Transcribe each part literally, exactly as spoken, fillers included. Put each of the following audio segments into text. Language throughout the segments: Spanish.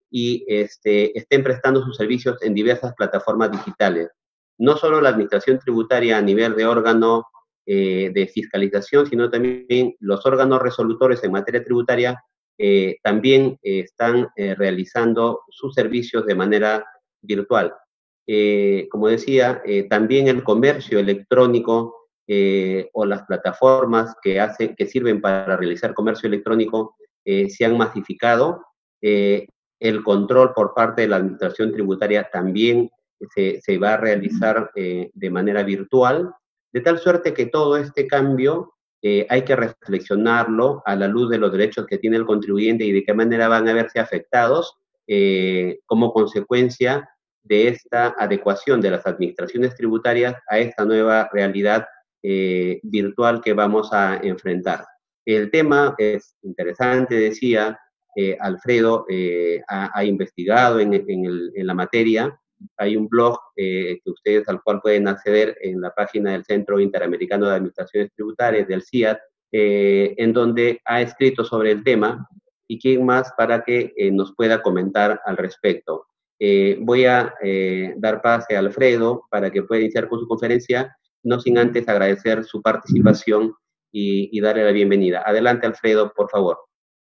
y este, estén prestando sus servicios en diversas plataformas digitales. No solo la administración tributaria a nivel de órgano eh, de fiscalización, sino también los órganos resolutores en materia tributaria eh, también eh, están eh, realizando sus servicios de manera virtual. Eh, como decía, eh, también el comercio electrónico eh, o las plataformas que, hacen, que sirven para realizar comercio electrónico eh, se han masificado. Eh, el control por parte de la administración tributaria también se, se va a realizar eh, de manera virtual, de tal suerte que todo este cambio eh, hay que reflexionarlo a la luz de los derechos que tiene el contribuyente y de qué manera van a verse afectados eh, como consecuencia de esta adecuación de las administraciones tributarias a esta nueva realidad eh, virtual que vamos a enfrentar. El tema es interesante, decía, eh, Alfredo eh, ha, ha, investigado en, en, el, en, la materia. Hay un blog eh, que ustedes al cual pueden acceder en la página del Centro Interamericano de Administraciones Tributarias, del C I A T, eh, en donde ha escrito sobre el tema, y quién más para que eh, nos pueda comentar al respecto. Eh, voy a eh, dar pase a Alfredo para que pueda iniciar con su conferencia, no sin antes agradecer su participación y, y darle la bienvenida. Adelante, Alfredo, por favor.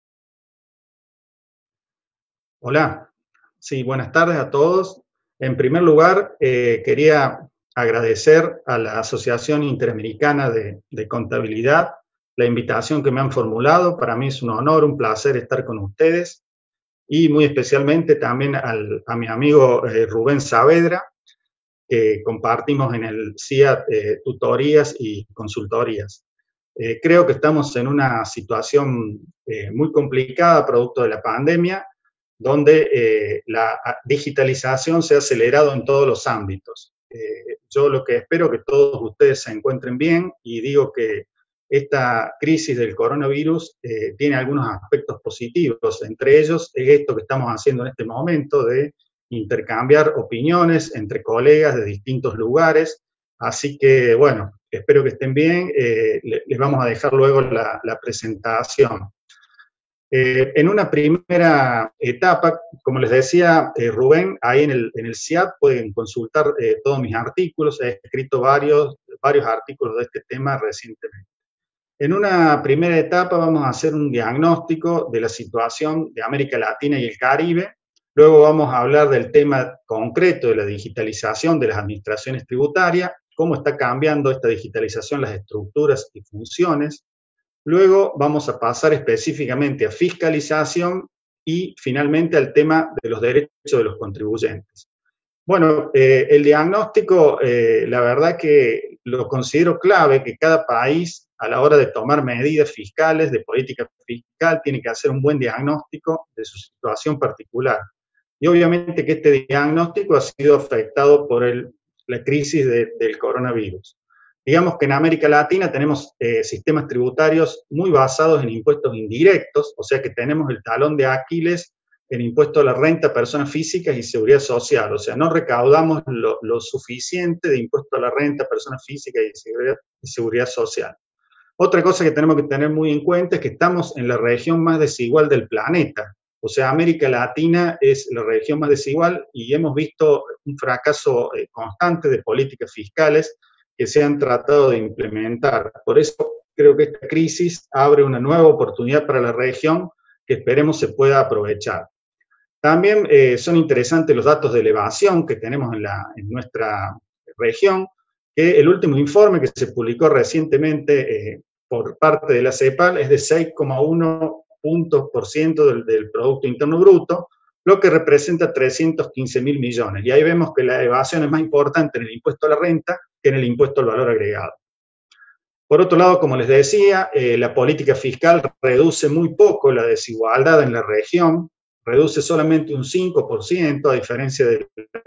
Hola, sí, buenas tardes a todos. En primer lugar, eh, quería agradecer a la Asociación Interamericana de, de Contabilidad la invitación que me han formulado. Para mí es un honor, un placer estar con ustedes. Y muy especialmente también al, a mi amigo eh, Rubén Saavedra, que compartimos en el C I A T eh, tutorías y consultorías. Eh, creo que estamos en una situación eh, muy complicada producto de la pandemia, donde eh, la digitalización se ha acelerado en todos los ámbitos. Eh, yo lo que espero que todos ustedes se encuentren bien, y digo que esta crisis del coronavirus eh, tiene algunos aspectos positivos. Entre ellos es esto que estamos haciendo en este momento de intercambiar opiniones entre colegas de distintos lugares. Así que, bueno, espero que estén bien. Eh, les vamos a dejar luego la, la presentación. Eh, en una primera etapa, como les decía eh, Rubén, ahí en el, en el C I A T pueden consultar eh, todos mis artículos. He escrito varios, varios artículos de este tema recientemente. En una primera etapa vamos a hacer un diagnóstico de la situación de América Latina y el Caribe. Luego vamos a hablar del tema concreto de la digitalización de las administraciones tributarias, cómo está cambiando esta digitalización las estructuras y funciones. Luego vamos a pasar específicamente a fiscalización y finalmente al tema de los derechos de los contribuyentes. Bueno, eh, el diagnóstico, eh, la verdad que lo considero clave, que cada país a la hora de tomar medidas fiscales, de política fiscal, tiene que hacer un buen diagnóstico de su situación particular. Y obviamente que este diagnóstico ha sido afectado por el, la crisis de, del coronavirus. Digamos que en América Latina tenemos eh, sistemas tributarios muy basados en impuestos indirectos, o sea que tenemos el talón de Aquiles en impuesto a la renta a personas físicas y seguridad social. O sea, no recaudamos lo, lo suficiente de impuesto a la renta a personas físicas y seguridad, y seguridad social. Otra cosa que tenemos que tener muy en cuenta es que estamos en la región más desigual del planeta. O sea, América Latina es la región más desigual y hemos visto un fracaso eh, constante de políticas fiscales que se han tratado de implementar. Por eso creo que esta crisis abre una nueva oportunidad para la región que esperemos se pueda aprovechar. También eh, son interesantes los datos de elevación que tenemos en, la, en nuestra región, que el último informe que se publicó recientemente eh, por parte de la CEPAL es de seis coma uno puntos por ciento del, del Producto Interno Bruto, lo que representa trescientos quince mil millones. Y ahí vemos que la evasión es más importante en el impuesto a la renta que en el impuesto al valor agregado. Por otro lado, como les decía, eh, la política fiscal reduce muy poco la desigualdad en la región, reduce solamente un cinco por ciento, a diferencia de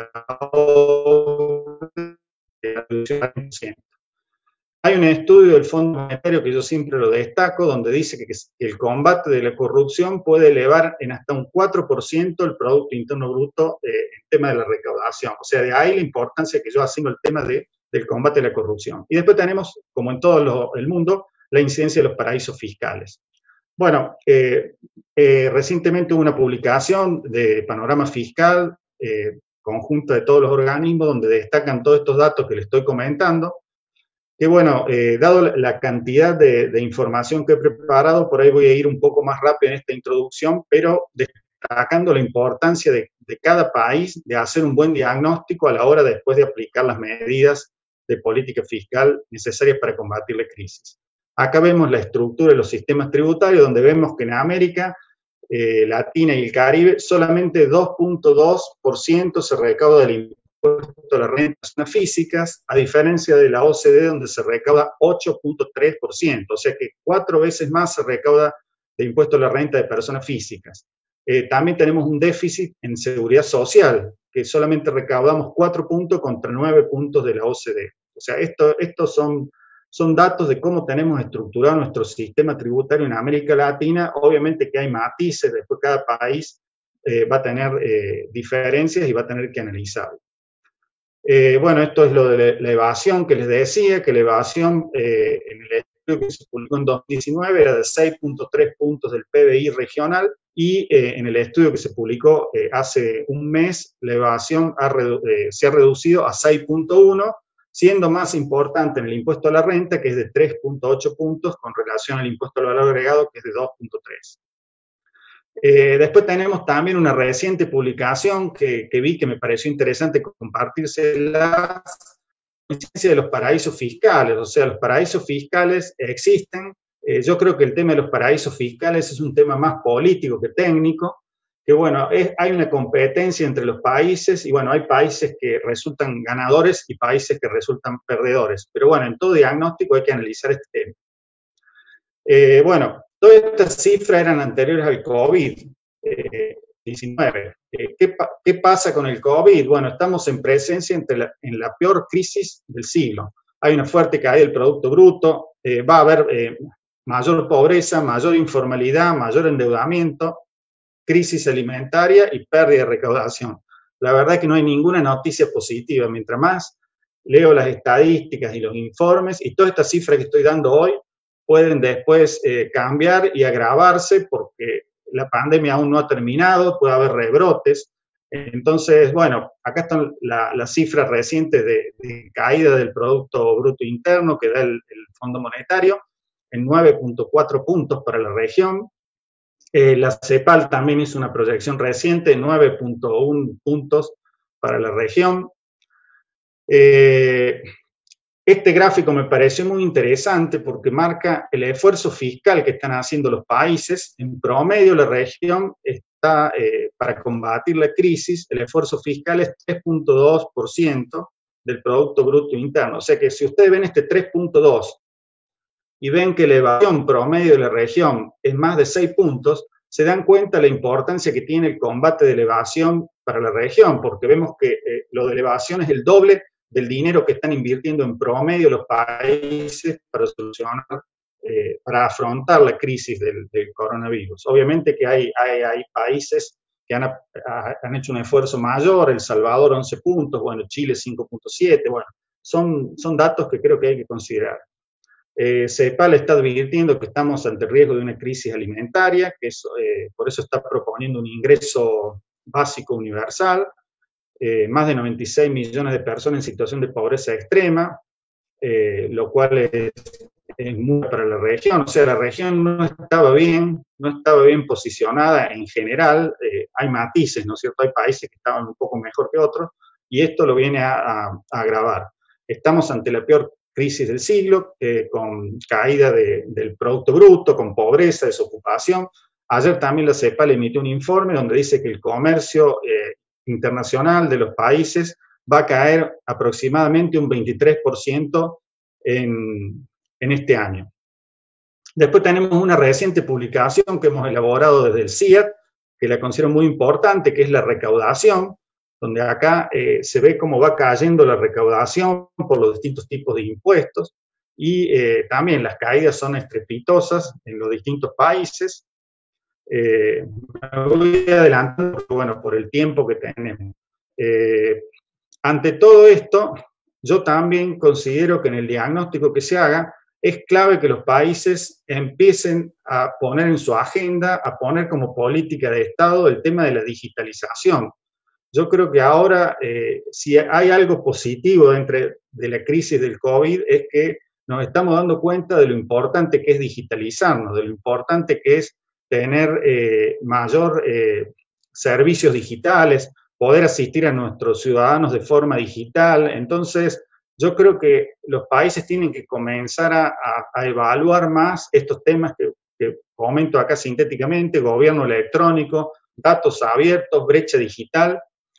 la reducción. Hay un estudio del Fondo Monetario que yo siempre lo destaco, donde dice que el combate de la corrupción puede elevar en hasta un cuatro por ciento el Producto Interno Bruto eh, en tema de la recaudación. O sea, de ahí la importancia que yo asigno al tema de, del combate a la corrupción. Y después tenemos, como en todo lo, el mundo, la incidencia de los paraísos fiscales. Bueno, eh, eh, recientemente hubo una publicación de Panorama Fiscal, eh, conjunta de todos los organismos, donde destacan todos estos datos que les estoy comentando. Que bueno, eh, dado la cantidad de, de información que he preparado, por ahí voy a ir un poco más rápido en esta introducción, pero destacando la importancia de, de cada país de hacer un buen diagnóstico a la hora después de aplicar las medidas de política fiscal necesarias para combatir la crisis. Acá vemos la estructura de los sistemas tributarios, donde vemos que en América eh, Latina y el Caribe solamente dos punto dos por ciento se recauda del impuesto a la renta de personas físicas, a diferencia de la O C D, donde se recauda ocho punto tres por ciento, o sea que cuatro veces más se recauda de impuesto a la renta de personas físicas. Eh, también tenemos un déficit en seguridad social, que solamente recaudamos cuatro puntos contra nueve puntos de la O C D. O sea, esto, estos son, son datos de cómo tenemos estructurado nuestro sistema tributario en América Latina. Obviamente que hay matices, después cada país eh, va a tener eh, diferencias y va a tener que analizarlo. Eh, bueno, esto es lo de la evasión que les decía, que la evasión eh, en el estudio que se publicó en dos mil diecinueve era de seis punto tres puntos del P B I regional, y eh, en el estudio que se publicó eh, hace un mes, la evasión ha eh, se ha reducido a seis punto uno, siendo más importante en el impuesto a la renta, que es de tres punto ocho puntos, con relación al impuesto al valor agregado, que es de dos punto tres. Eh, después tenemos también una reciente publicación que, que vi que me pareció interesante compartírsela, de los paraísos fiscales. O sea, los paraísos fiscales existen. Eh, yo creo que el tema de los paraísos fiscales es un tema más político que técnico, que bueno, es, hay una competencia entre los países, y bueno, hay países que resultan ganadores y países que resultan perdedores. Pero bueno, en todo diagnóstico hay que analizar este tema. Eh, bueno, todas estas cifras eran anteriores al COVID diecinueve. Eh, ¿qué, ¿Qué pasa con el COVID? Bueno, estamos en presencia entre la, en la peor crisis del siglo. Hay una fuerte caída del Producto Bruto, eh, va a haber eh, mayor pobreza, mayor informalidad, mayor endeudamiento, crisis alimentaria y pérdida de recaudación. La verdad es que no hay ninguna noticia positiva. Mientras más leo las estadísticas y los informes, y todas estas cifras que estoy dando hoy pueden después eh, cambiar y agravarse, porque la pandemia aún no ha terminado, puede haber rebrotes. Entonces, bueno, acá están la, las cifras recientes de, de caída del Producto Bruto Interno que da el, el Fondo Monetario, en nueve punto cuatro puntos para la región. Eh, la CEPAL también hizo una proyección reciente, nueve punto uno puntos para la región. Eh, Este gráfico me pareció muy interesante porque marca el esfuerzo fiscal que están haciendo los países. En promedio, la región está, eh, para combatir la crisis, el esfuerzo fiscal es tres punto dos por ciento del Producto Bruto Interno. O sea que si ustedes ven este tres punto dos y ven que la evasión promedio de la región es más de seis puntos, se dan cuenta de la importancia que tiene el combate de la evasión para la región, porque vemos que eh, lo de la evasión es el doble del dinero que están invirtiendo en promedio los países para solucionar, eh, para afrontar la crisis del, del coronavirus. Obviamente que hay, hay, hay países que han, han hecho un esfuerzo mayor, El Salvador once puntos, bueno, Chile cinco punto siete, bueno, son, son datos que creo que hay que considerar. Eh, CEPAL está advirtiendo que estamos ante el riesgo de una crisis alimentaria, que es, eh, por eso está proponiendo un ingreso básico universal. Eh, más de noventa y seis millones de personas en situación de pobreza extrema, eh, lo cual es, es muy para la región. O sea, la región no estaba bien, no estaba bien posicionada en general. Eh, hay matices, ¿no es cierto? Hay países que estaban un poco mejor que otros, y esto lo viene a, a, a agravar. Estamos ante la peor crisis del siglo, eh, con caída de, del Producto Bruto, con pobreza, desocupación. Ayer también la CEPAL emitió un informe donde dice que el comercio eh, internacional de los países va a caer aproximadamente un veintitrés por ciento en, en este año. Después tenemos una reciente publicación que hemos elaborado desde el C I A T, que la considero muy importante, que es la recaudación, donde acá eh, se ve cómo va cayendo la recaudación por los distintos tipos de impuestos, y eh, también las caídas son estrepitosas en los distintos países. Eh, me voy adelantando, porque, bueno, por el tiempo que tenemos. Eh, ante todo esto, yo también considero que en el diagnóstico que se haga es clave que los países empiecen a poner en su agenda, a poner como política de Estado el tema de la digitalización. Yo creo que ahora, eh, si hay algo positivo dentro de la crisis del COVID, es que nos estamos dando cuenta de lo importante que es digitalizarnos, de lo importante que es tener eh, mayor eh, servicios digitales, poder asistir a nuestros ciudadanos de forma digital. Entonces, yo creo que los países tienen que comenzar a, a, a evaluar más estos temas que, que comento acá sintéticamente: gobierno electrónico, datos abiertos, brecha digital.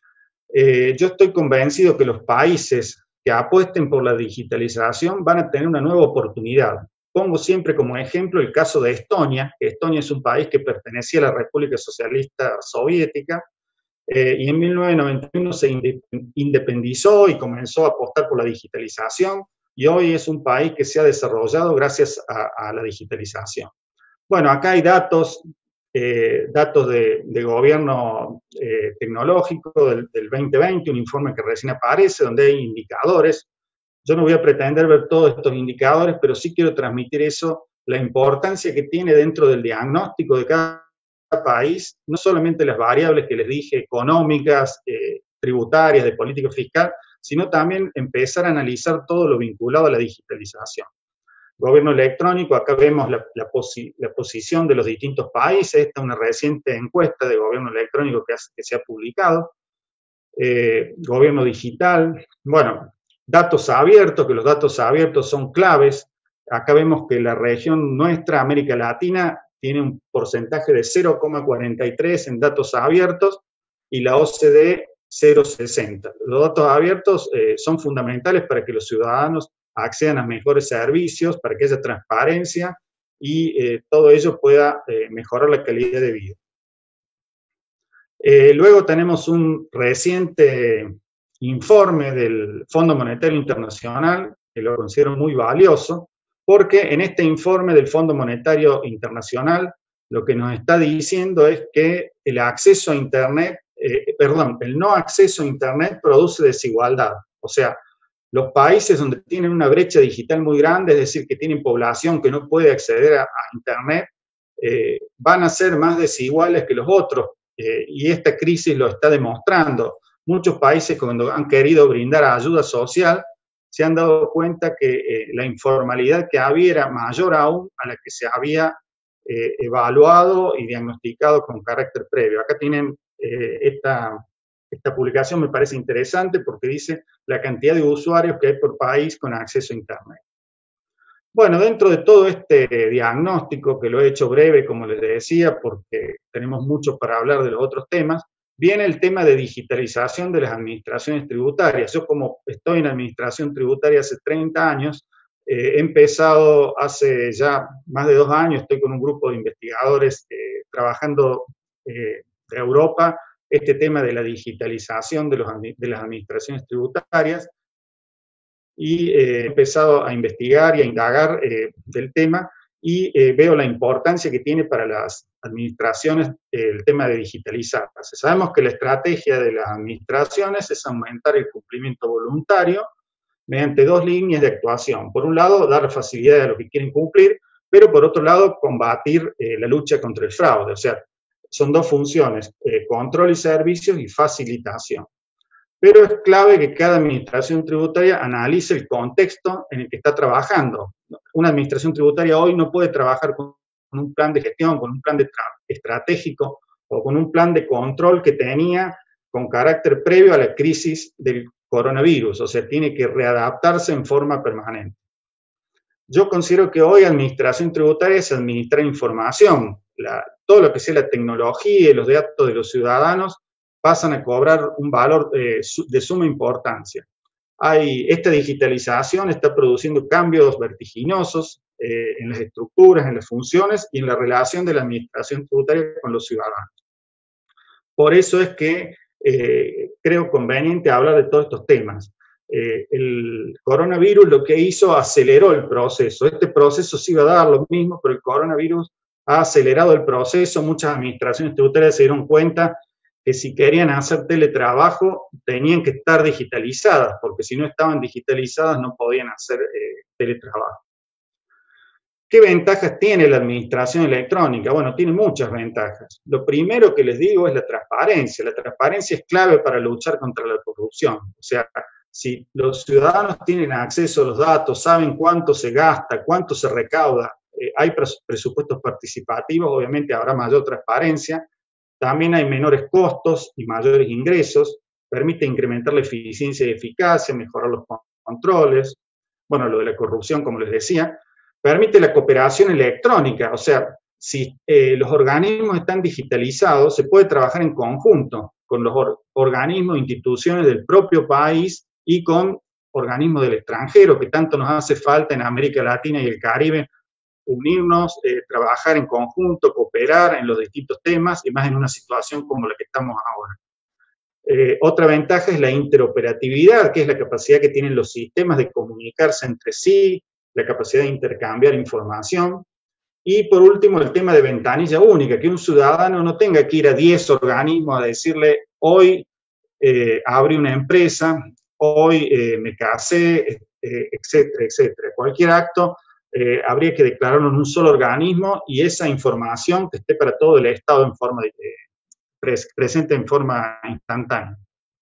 Eh, yo estoy convencido que los países que apuesten por la digitalización van a tener una nueva oportunidad. Pongo siempre como ejemplo el caso de Estonia, que Estonia es un país que pertenecía a la República Socialista Soviética, eh, y en mil novecientos noventa y uno se independizó y comenzó a apostar por la digitalización, y hoy es un país que se ha desarrollado gracias a, a la digitalización. Bueno, acá hay datos, eh, datos de, de gobierno eh, tecnológico del, del veinte veinte, un informe que recién aparece, donde hay indicadores. Yo no voy a pretender ver todos estos indicadores, pero sí quiero transmitir eso, la importancia que tiene dentro del diagnóstico de cada país, no solamente las variables que les dije, económicas, eh, tributarias, de política fiscal, sino también empezar a analizar todo lo vinculado a la digitalización. Gobierno electrónico, acá vemos la, la, posi la posición de los distintos países. Esta es una reciente encuesta de gobierno electrónico que, has, que se ha publicado. Eh, gobierno digital, bueno, datos abiertos, que los datos abiertos son claves. Acá vemos que la región nuestra, América Latina, tiene un porcentaje de cero coma cuarenta y tres en datos abiertos y la O C D cero coma sesenta. Los datos abiertos eh, son fundamentales para que los ciudadanos accedan a mejores servicios, para que haya transparencia y eh, todo ello pueda eh, mejorar la calidad de vida. Eh, luego tenemos un reciente informe del Fondo Monetario Internacional, que lo considero muy valioso, porque en este informe del Fondo Monetario Internacional lo que nos está diciendo es que el acceso a Internet, eh, perdón, el no acceso a Internet produce desigualdad. O sea, los países donde tienen una brecha digital muy grande, es decir, que tienen población que no puede acceder a, a Internet, eh, van a ser más desiguales que los otros, eh, y esta crisis lo está demostrando. Muchos países, cuando han querido brindar ayuda social, se han dado cuenta que eh, la informalidad que había era mayor aún a la que se había eh, evaluado y diagnosticado con carácter previo. Acá tienen eh, esta, esta publicación, me parece interesante porque dice la cantidad de usuarios que hay por país con acceso a Internet. Bueno, dentro de todo este diagnóstico, que lo he hecho breve, como les decía, porque tenemos mucho para hablar de los otros temas, viene el tema de digitalización de las administraciones tributarias. Yo, como estoy en administración tributaria hace treinta años, eh, he empezado hace ya más de dos años, estoy con un grupo de investigadores eh, trabajando eh, de Europa, este tema de la digitalización de, los, de las administraciones tributarias, y eh, he empezado a investigar y a indagar eh, del tema, y eh, veo la importancia que tiene para las administraciones eh, el tema de digitalizarse. Sabemos que la estrategia de las administraciones es aumentar el cumplimiento voluntario mediante dos líneas de actuación. Por un lado, dar facilidad a los que quieren cumplir, pero por otro lado, combatir eh, la lucha contra el fraude. O sea, son dos funciones, eh, control y servicios y facilitación. Pero es clave que cada administración tributaria analice el contexto en el que está trabajando. Una administración tributaria hoy no puede trabajar con un plan de gestión, con un plan de estratégico o con un plan de control que tenía con carácter previo a la crisis del coronavirus. O sea, tiene que readaptarse en forma permanente. Yo considero que hoy administración tributaria es administrar información. La, todo lo que sea la tecnología y los datos de los ciudadanos pasan a cobrar un valor eh, de suma importancia. Hay, esta digitalización está produciendo cambios vertiginosos eh, en las estructuras, en las funciones y en la relación de la administración tributaria con los ciudadanos. Por eso es que eh, creo conveniente hablar de todos estos temas. Eh, el coronavirus lo que hizo, aceleró el proceso. Este proceso sí iba a dar lo mismo, pero el coronavirus ha acelerado el proceso. Muchas administraciones tributarias se dieron cuenta que si querían hacer teletrabajo tenían que estar digitalizadas, porque si no estaban digitalizadas no podían hacer eh, teletrabajo. ¿Qué ventajas tiene la administración electrónica? Bueno, tiene muchas ventajas. Lo primero que les digo es la transparencia. La transparencia es clave para luchar contra la corrupción. O sea, si los ciudadanos tienen acceso a los datos, saben cuánto se gasta, cuánto se recauda, eh, hay presupuestos participativos, obviamente habrá mayor transparencia. También hay menores costos y mayores ingresos. Permite incrementar la eficiencia y eficacia, mejorar los controles. Bueno, lo de la corrupción, como les decía. Permite la cooperación electrónica, o sea, si eh, los organismos están digitalizados, se puede trabajar en conjunto con los or organismos e instituciones del propio país y con organismos del extranjero, que tanto nos hace falta en América Latina y el Caribe, unirnos, eh, trabajar en conjunto, cooperar en los distintos temas, y más en una situación como la que estamos ahora. Eh, otra ventaja es la interoperatividad, que es la capacidad que tienen los sistemas de comunicarse entre sí, la capacidad de intercambiar información. Y por último, el tema de ventanilla única, que un ciudadano no tenga que ir a diez organismos a decirle, hoy eh, abrí una empresa, hoy eh, me casé, eh, etcétera, etcétera. Cualquier acto eh, habría que declararlo en un solo organismo y esa información que esté para todo el Estado en forma de, eh, pres presente en forma instantánea.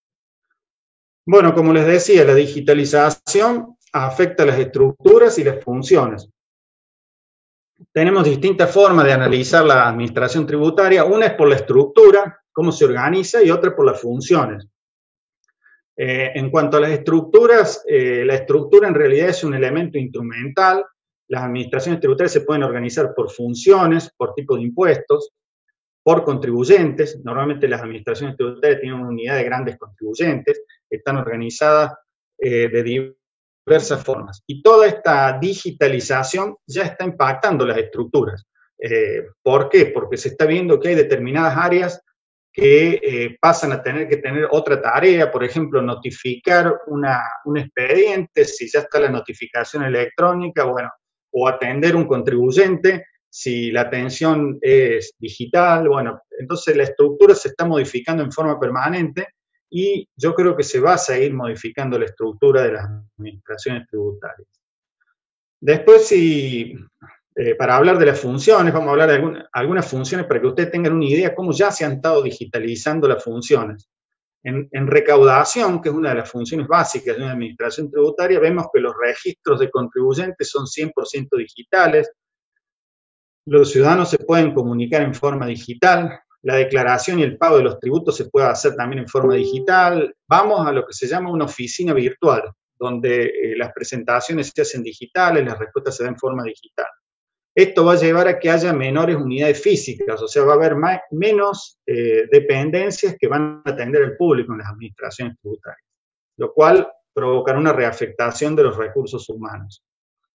Bueno, como les decía, la digitalización afecta las estructuras y las funciones. Tenemos distintas formas de analizar la administración tributaria. Una es por la estructura, cómo se organiza, y otra por las funciones. Eh, en cuanto a las estructuras, eh, la estructura en realidad es un elemento instrumental. Las administraciones tributarias se pueden organizar por funciones, por tipo de impuestos, por contribuyentes. Normalmente las administraciones tributarias tienen una unidad de grandes contribuyentes, están organizadas eh, de diversas formas. Y toda esta digitalización ya está impactando las estructuras. Eh, ¿Por qué? Porque se está viendo que hay determinadas áreas que eh, pasan a tener que tener otra tarea, por ejemplo, notificar una, un expediente, si ya está la notificación electrónica, bueno, o atender un contribuyente, si la atención es digital, bueno, entonces la estructura se está modificando en forma permanente y yo creo que se va a seguir modificando la estructura de las administraciones tributarias. Después, si, eh, para hablar de las funciones, vamos a hablar de alguna, algunas funciones para que ustedes tengan una idea de cómo ya se han estado digitalizando las funciones. En, en recaudación, que es una de las funciones básicas de una administración tributaria, vemos que los registros de contribuyentes son cien por ciento digitales, los ciudadanos se pueden comunicar en forma digital, la declaración y el pago de los tributos se puede hacer también en forma digital. Vamos a lo que se llama una oficina virtual, donde eh, las presentaciones se hacen digitales, las respuestas se dan en forma digital. Esto va a llevar a que haya menores unidades físicas, o sea, va a haber más, menos eh, dependencias que van a atender al público en las administraciones tributarias, lo cual provocará una reafectación de los recursos humanos.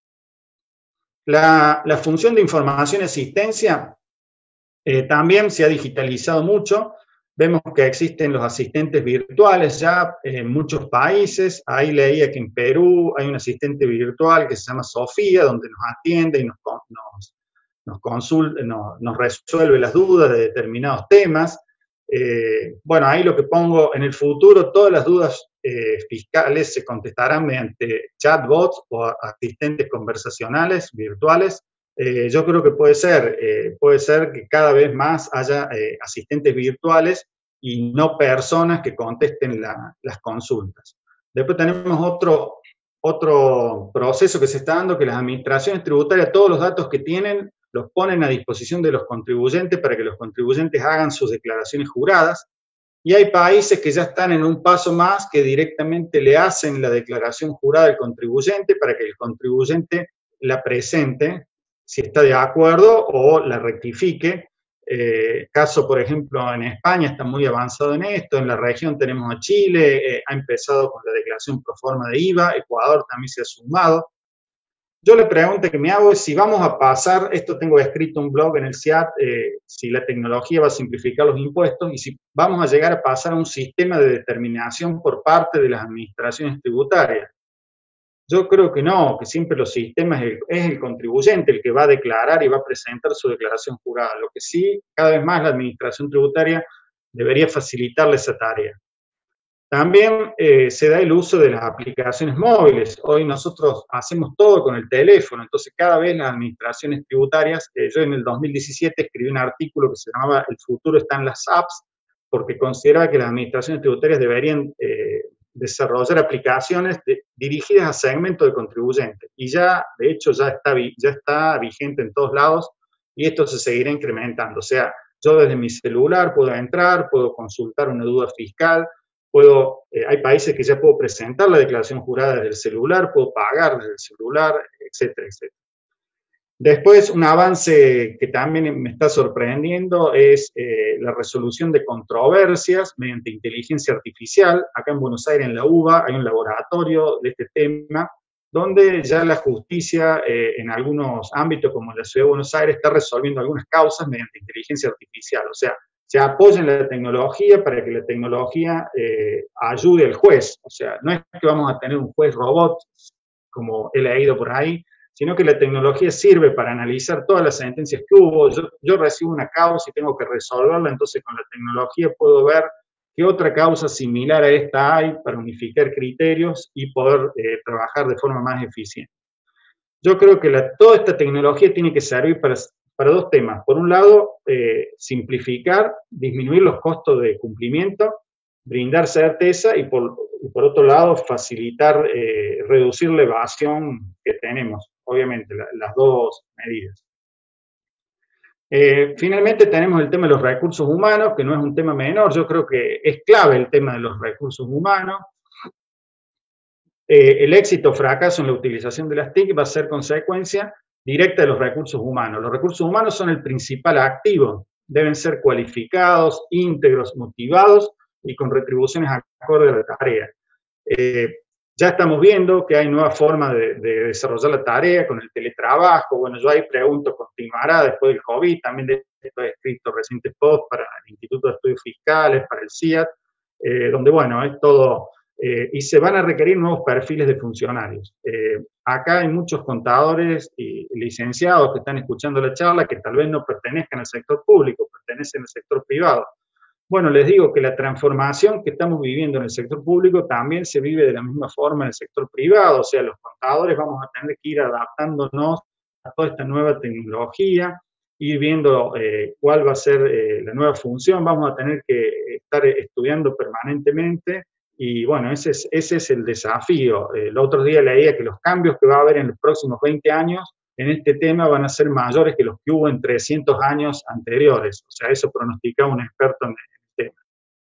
La, la función de información y asistencia eh, también se ha digitalizado mucho. Vemos que existen los asistentes virtuales ya en muchos países. Ahí leía que en Perú hay un asistente virtual que se llama Sofía, donde nos atiende y nos, nos, nos, consulta, nos, nos resuelve las dudas de determinados temas. Eh, bueno, ahí lo que pongo, en el futuro todas las dudas eh, fiscales se contestarán mediante chatbots o asistentes conversacionales virtuales. Eh, yo creo que puede ser, eh, puede ser que cada vez más haya eh, asistentes virtuales y no personas que contesten la, las consultas. Después tenemos otro, otro proceso que se está dando, que las administraciones tributarias, todos los datos que tienen, los ponen a disposición de los contribuyentes para que los contribuyentes hagan sus declaraciones juradas. Y hay países que ya están en un paso más, que directamente le hacen la declaración jurada al contribuyente para que el contribuyente la presente, si está de acuerdo, o la rectifique. Eh, caso, por ejemplo, en España está muy avanzado en esto, en la región tenemos a Chile, eh, ha empezado con la declaración pro forma de I V A, Ecuador también se ha sumado. Yo la pregunta que me hago es si vamos a pasar, esto tengo escrito un blog en el C I A T, eh, si la tecnología va a simplificar los impuestos y si vamos a llegar a pasar a un sistema de determinación por parte de las administraciones tributarias. Yo creo que no, que siempre los sistemas es el, es el contribuyente el que va a declarar y va a presentar su declaración jurada. Lo que sí, cada vez más la administración tributaria debería facilitarle esa tarea. También eh, se da el uso de las aplicaciones móviles. Hoy nosotros hacemos todo con el teléfono, entonces cada vez las administraciones tributarias, eh, yo en el dos mil diecisiete escribí un artículo que se llamaba El futuro está en las apps, porque consideraba que las administraciones tributarias deberían eh, desarrollar aplicaciones de, dirigidas a segmentos de contribuyentes. Y ya, de hecho, ya está, ya está vigente en todos lados y esto se seguirá incrementando. O sea, yo desde mi celular puedo entrar, puedo consultar una duda fiscal, Puedo, eh, hay países que ya puedo presentar la declaración jurada desde el celular, puedo pagar desde el celular, etcétera, etcétera. Después, un avance que también me está sorprendiendo es eh, la resolución de controversias mediante inteligencia artificial. Acá en Buenos Aires, en la U B A, hay un laboratorio de este tema, donde ya la justicia eh, en algunos ámbitos, como la Ciudad de Buenos Aires, está resolviendo algunas causas mediante inteligencia artificial. O sea, se apoya en la tecnología para que la tecnología eh, ayude al juez. O sea, no es que vamos a tener un juez robot, como he leído por ahí, sino que la tecnología sirve para analizar todas las sentencias que hubo. Yo, yo recibo una causa y tengo que resolverla, entonces con la tecnología puedo ver qué otra causa similar a esta hay para unificar criterios y poder eh, trabajar de forma más eficiente. Yo creo que la, toda esta tecnología tiene que servir para, para dos temas. Por un lado, eh, simplificar, disminuir los costos de cumplimiento, brindar certeza y por, y por otro lado, facilitar, eh, reducir la evasión que tenemos, obviamente, la, las dos medidas. Eh, finalmente tenemos el tema de los recursos humanos, que no es un tema menor, yo creo que es clave el tema de los recursos humanos. Eh, el éxito o fracaso en la utilización de las T I C va a ser consecuencia directa de los recursos humanos. Los recursos humanos son el principal activo, deben ser cualificados, íntegros, motivados y con retribuciones acorde a la tarea. Eh, ya estamos viendo que hay nuevas formas de, de desarrollar la tarea con el teletrabajo. Bueno, yo ahí pregunto, ¿continuará después del COVID? También de esto he escrito recientes posts para el Instituto de Estudios Fiscales, para el C I A T, eh, donde, bueno, es todo... Eh, y se van a requerir nuevos perfiles de funcionarios. Eh, acá hay muchos contadores y licenciados que están escuchando la charla que tal vez no pertenezcan al sector público, pertenecen al sector privado. Bueno, les digo que la transformación que estamos viviendo en el sector público también se vive de la misma forma en el sector privado, o sea, los contadores vamos a tener que ir adaptándonos a toda esta nueva tecnología, ir viendo eh, cuál va a ser eh, la nueva función, vamos a tener que estar estudiando permanentemente. Y bueno, ese es, ese es el desafío. El otro día leía que los cambios que va a haber en los próximos veinte años en este tema van a ser mayores que los que hubo en trescientos años anteriores. O sea, eso pronosticaba un experto en el tema.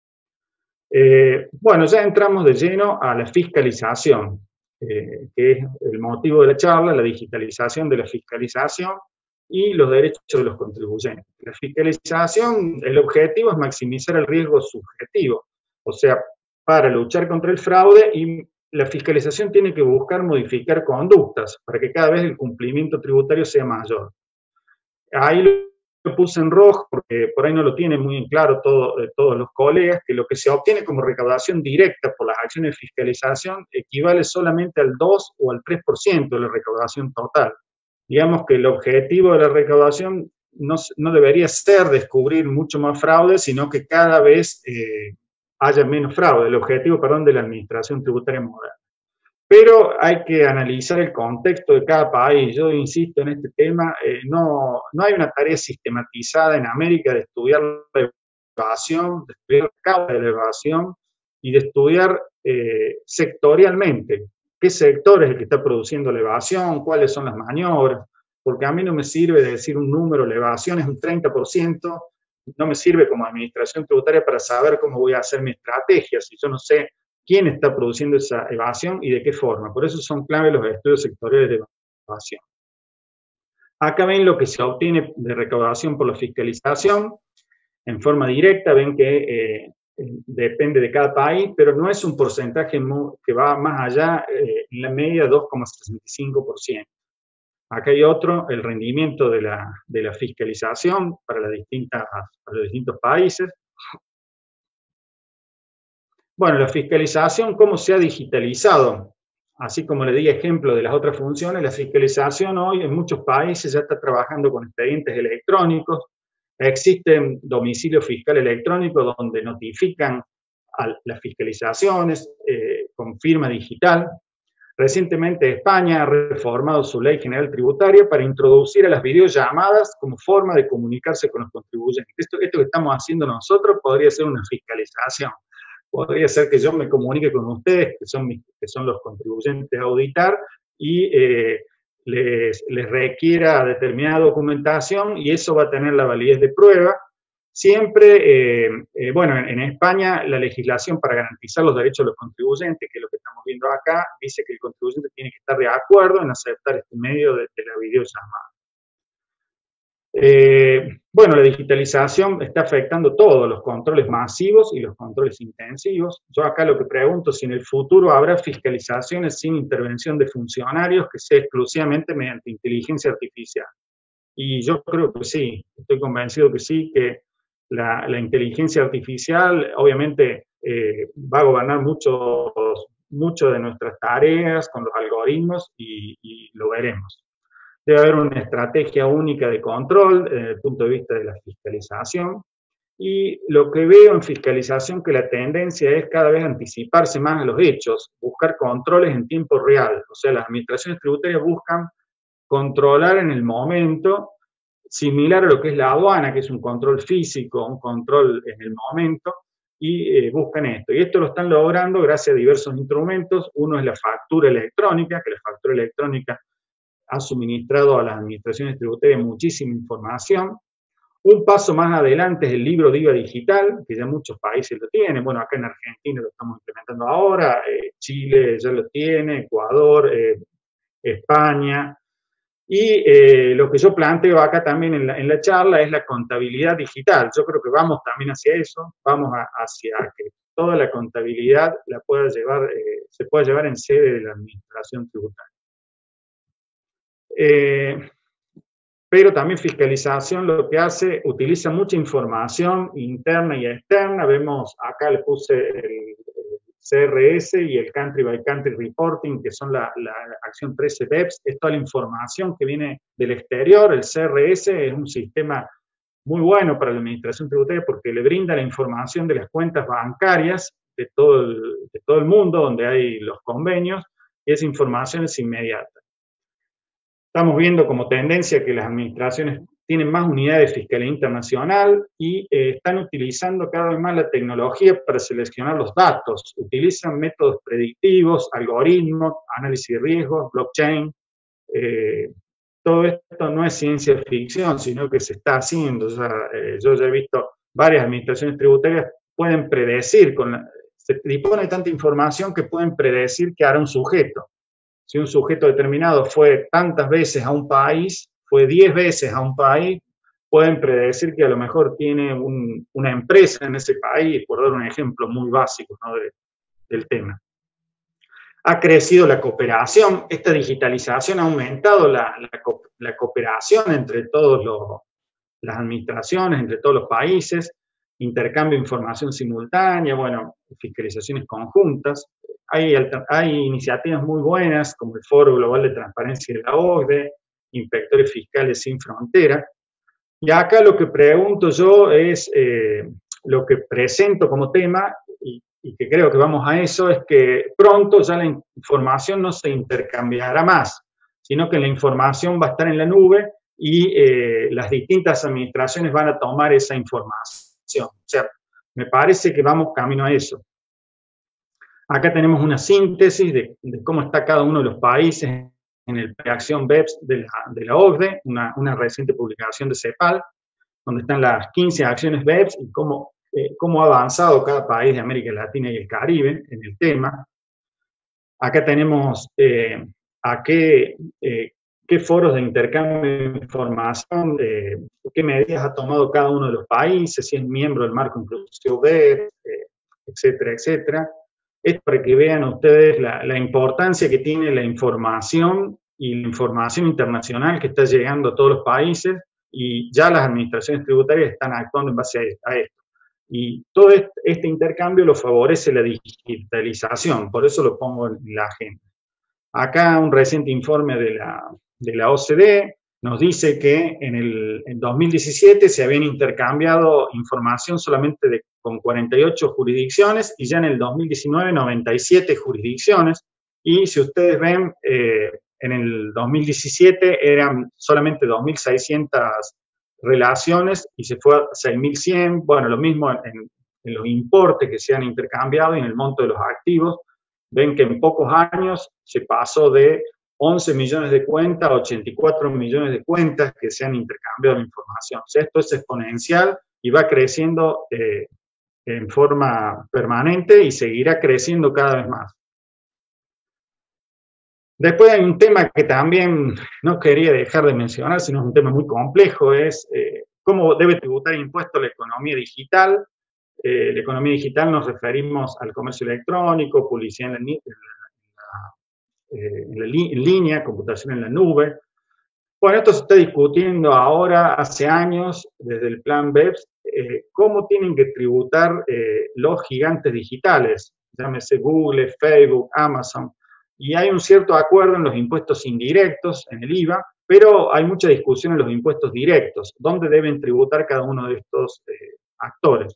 Eh, bueno, ya entramos de lleno a la fiscalización, eh, que es el motivo de la charla, la digitalización de la fiscalización y los derechos de los contribuyentes. La fiscalización, el objetivo es maximizar el riesgo subjetivo. O sea, para luchar contra el fraude y la fiscalización tiene que buscar modificar conductas para que cada vez el cumplimiento tributario sea mayor. Ahí lo puse en rojo porque por ahí no lo tienen muy en claro todo, eh, todos los colegas, que lo que se obtiene como recaudación directa por las acciones de fiscalización equivale solamente al dos o al tres por ciento de la recaudación total. Digamos que el objetivo de la recaudación no, no debería ser descubrir mucho más fraude, sino que cada vez... Eh, haya menos fraude, el objetivo, perdón, de la administración tributaria moderna. Pero hay que analizar el contexto de cada país. Yo insisto en este tema, eh, no, no hay una tarea sistematizada en América de estudiar la evasión, de estudiar la causa de la evasión y de estudiar eh, sectorialmente qué sector es el que está produciendo la evasión, cuáles son las maniobras, porque a mí no me sirve de decir un número, la evasión es un treinta por ciento, no me sirve como administración tributaria para saber cómo voy a hacer mi estrategia, si yo no sé quién está produciendo esa evasión y de qué forma. Por eso son clave los estudios sectoriales de evasión. Acá ven lo que se obtiene de recaudación por la fiscalización. En forma directa ven que eh, depende de cada país, pero no es un porcentaje que va más allá, eh, en la media dos coma sesenta y cinco por ciento. Acá hay otro, el rendimiento de la, de la fiscalización para, las distintas, para los distintos países. Bueno, la fiscalización, ¿cómo se ha digitalizado? Así como le di ejemplo de las otras funciones, la fiscalización hoy en muchos países ya está trabajando con expedientes electrónicos. Existen domicilios fiscales electrónicos donde notifican a las fiscalizaciones eh, con firma digital. Recientemente España ha reformado su ley general tributaria para introducir a las videollamadas como forma de comunicarse con los contribuyentes. Esto, esto que estamos haciendo nosotros podría ser una fiscalización. Podría ser que yo me comunique con ustedes, que son, mis, que son los contribuyentes a auditar, y eh, les, les requiera determinada documentación, y eso va a tener la validez de prueba. Siempre, eh, eh, bueno, en, en España la legislación para garantizar los derechos de los contribuyentes, que es lo que estamos viendo acá, dice que el contribuyente tiene que estar de acuerdo en aceptar este medio de, de la videollamada. Eh, bueno, la digitalización está afectando todos los controles masivos y los controles intensivos. Yo acá lo que pregunto, si en el futuro habrá fiscalizaciones sin intervención de funcionarios, que sea exclusivamente mediante inteligencia artificial. Y yo creo que sí, estoy convencido que sí, que la, la inteligencia artificial obviamente eh, va a gobernar muchos, mucho de nuestras tareas con los algoritmos, y, y lo veremos. Debe haber una estrategia única de control desde el punto de vista de la fiscalización. Y lo que veo en fiscalización, que la tendencia es cada vez anticiparse más a los hechos, buscar controles en tiempo real. O sea, las administraciones tributarias buscan controlar en el momento, similar a lo que es la aduana, que es un control físico, un control en el momento, y eh, buscan esto. Y esto lo están logrando gracias a diversos instrumentos. Uno es la factura electrónica, que la factura electrónica ha suministrado a las administraciones tributarias muchísima información. Un paso más adelante es el libro de I V A digital, que ya muchos países lo tienen. Bueno, acá en Argentina lo estamos implementando ahora, eh, Chile ya lo tiene, Ecuador, eh, España. Y eh, lo que yo planteo acá también en la, en la charla es la contabilidad digital. Yo creo que vamos también hacia eso, vamos a, hacia que toda la contabilidad la pueda llevar, eh, se pueda llevar en sede de la administración tributaria. Eh, pero también fiscalización lo que hace, utiliza mucha información interna y externa. Vemos, acá le puse el, el C R S y el Country by Country Reporting, que son la, la acción trece B E P S. Es toda la información que viene del exterior. El C R S es un sistema muy bueno para la administración tributaria porque le brinda la información de las cuentas bancarias de todo el, de todo el mundo donde hay los convenios, y esa información es inmediata. Estamos viendo como tendencia que las administraciones tienen más unidades de fiscalía internacional y eh, están utilizando cada vez más la tecnología para seleccionar los datos. Utilizan métodos predictivos, algoritmos, análisis de riesgos, blockchain. Eh, todo esto no es ciencia ficción, sino que se está haciendo. O sea, eh, yo ya he visto varias administraciones tributarias pueden predecir, con la, se dispone de tanta información que pueden predecir qué hará un sujeto. Si un sujeto determinado fue tantas veces a un país, fue diez veces a un país, pueden predecir que a lo mejor tiene un, una empresa en ese país, por dar un ejemplo muy básico, ¿no? de, del tema. Ha crecido la cooperación, esta digitalización ha aumentado la, la, la cooperación entre todas las administraciones, entre todos los países, intercambio de información simultánea, bueno, fiscalizaciones conjuntas. Hay, hay iniciativas muy buenas, como el Foro Global de Transparencia de la O C D E, Inspectores Fiscales Sin Fronteras. Y acá lo que pregunto yo es, eh, lo que presento como tema, y, y que creo que vamos a eso, es que pronto ya la información no se intercambiará más, sino que la información va a estar en la nube y eh, las distintas administraciones van a tomar esa información. O sea, me parece que vamos camino a eso. Acá tenemos una síntesis de, de cómo está cada uno de los países en el Preacción B E P S de la, de la O C D E, una, una reciente publicación de CEPAL, donde están las quince acciones B E P S y cómo, eh, cómo ha avanzado cada país de América Latina y el Caribe en el tema. Acá tenemos eh, a qué, eh, qué foros de intercambio de información, eh, qué medidas ha tomado cada uno de los países, si es miembro del marco inclusivo B E P S, eh, etcétera, etcétera. Es para que vean ustedes la, la importancia que tiene la información y la información internacional que está llegando a todos los países, y ya las administraciones tributarias están actuando en base a esto. Y todo este, este intercambio lo favorece la digitalización, por eso lo pongo en la agenda. Acá un reciente informe de la, de la O C D E nos dice que en el en dos mil diecisiete se habían intercambiado información solamente de, con cuarenta y ocho jurisdicciones y ya en el dos mil diecinueve noventa y siete jurisdicciones. Y si ustedes ven, eh, en el dos mil diecisiete eran solamente dos mil seiscientas relaciones y se fue a seis mil cien. Bueno, lo mismo en, en los importes que se han intercambiado y en el monto de los activos. Ven que en pocos años se pasó de once millones de cuentas, ochenta y cuatro millones de cuentas que se han intercambiado la información. O sea, esto es exponencial y va creciendo eh, en forma permanente y seguirá creciendo cada vez más. Después hay un tema que también no quería dejar de mencionar, sino es un tema muy complejo, es eh, cómo debe tributar impuestos la economía digital. Eh, la economía digital nos referimos al comercio electrónico, publicidad en la, en la, eh, en la li, en línea, computación en la nube. Bueno, esto se está discutiendo ahora, hace años, desde el plan BEPS, eh, cómo tienen que tributar eh, los gigantes digitales, llámese Google, Facebook, Amazon, y hay un cierto acuerdo en los impuestos indirectos, en el I V A, pero hay mucha discusión en los impuestos directos, dónde deben tributar cada uno de estos eh, actores.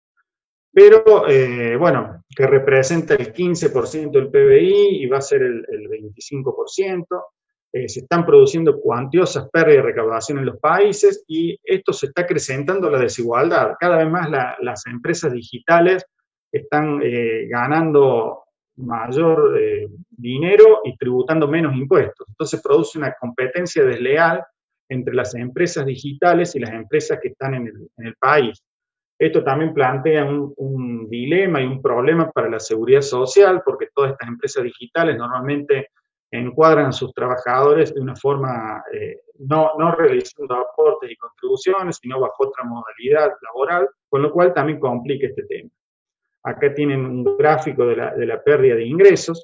Pero, eh, bueno, que representa el quince por ciento del P B I y va a ser el, el veinticinco por ciento. Eh, se están produciendo cuantiosas pérdidas de recaudación en los países y esto se está acrecentando la desigualdad. Cada vez más la, las empresas digitales están eh, ganando mayor eh, dinero y tributando menos impuestos. Entonces produce una competencia desleal entre las empresas digitales y las empresas que están en el, en el país. Esto también plantea un, un dilema y un problema para la seguridad social, porque todas estas empresas digitales normalmente encuadran a sus trabajadores de una forma, eh, no, no realizando aportes y contribuciones, sino bajo otra modalidad laboral, con lo cual también complica este tema. Acá tienen un gráfico de la, de la pérdida de ingresos.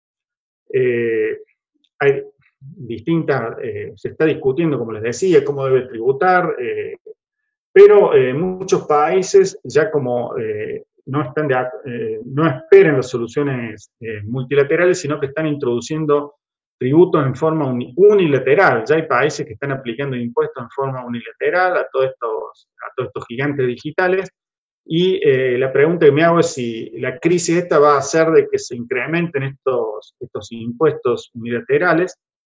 Eh, hay distintas, eh, se está discutiendo, como les decía, cómo debe tributar, eh, pero eh, muchos países ya como eh, no, están de, eh, no esperan las soluciones eh, multilaterales, sino que están introduciendo tributos en forma unilateral. Ya hay países que están aplicando impuestos en forma unilateral a todos estos, a todos estos gigantes digitales. Y eh, la pregunta que me hago es si la crisis esta va a hacer de que se incrementen estos, estos impuestos unilaterales.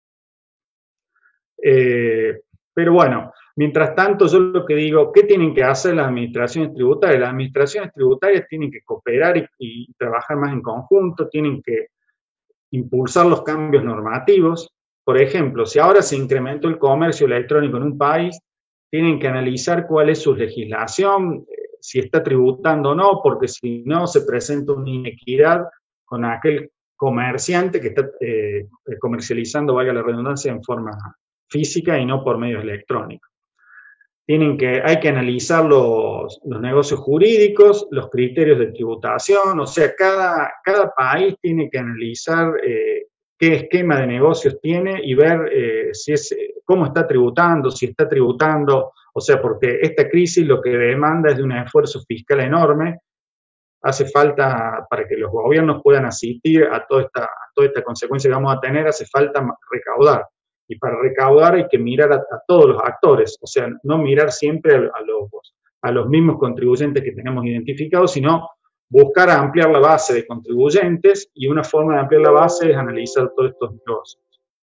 Eh, pero bueno, mientras tanto yo lo que digo, ¿qué tienen que hacer las administraciones tributarias? Las administraciones tributarias tienen que cooperar y, y trabajar más en conjunto, tienen que impulsar los cambios normativos. Por ejemplo, si ahora se incrementó el comercio electrónico en un país, tienen que analizar cuál es su legislación, si está tributando o no, porque si no se presenta una inequidad con aquel comerciante que está eh, comercializando, valga la redundancia, en forma física y no por medios electrónicos. Tienen que, hay que analizar los, los negocios jurídicos, los criterios de tributación, o sea, cada, cada país tiene que analizar eh, qué esquema de negocios tiene y ver eh, si es, cómo está tributando, si está tributando, o sea, porque esta crisis lo que demanda es de un esfuerzo fiscal enorme. Hace falta, para que los gobiernos puedan asistir a toda esta, a toda esta consecuencia que vamos a tener, hace falta recaudar. Y para recaudar hay que mirar a, a todos los actores, o sea, no mirar siempre a, a, los, a los mismos contribuyentes que tenemos identificados, sino buscar ampliar la base de contribuyentes, y una forma de ampliar la base es analizar todos estos negocios.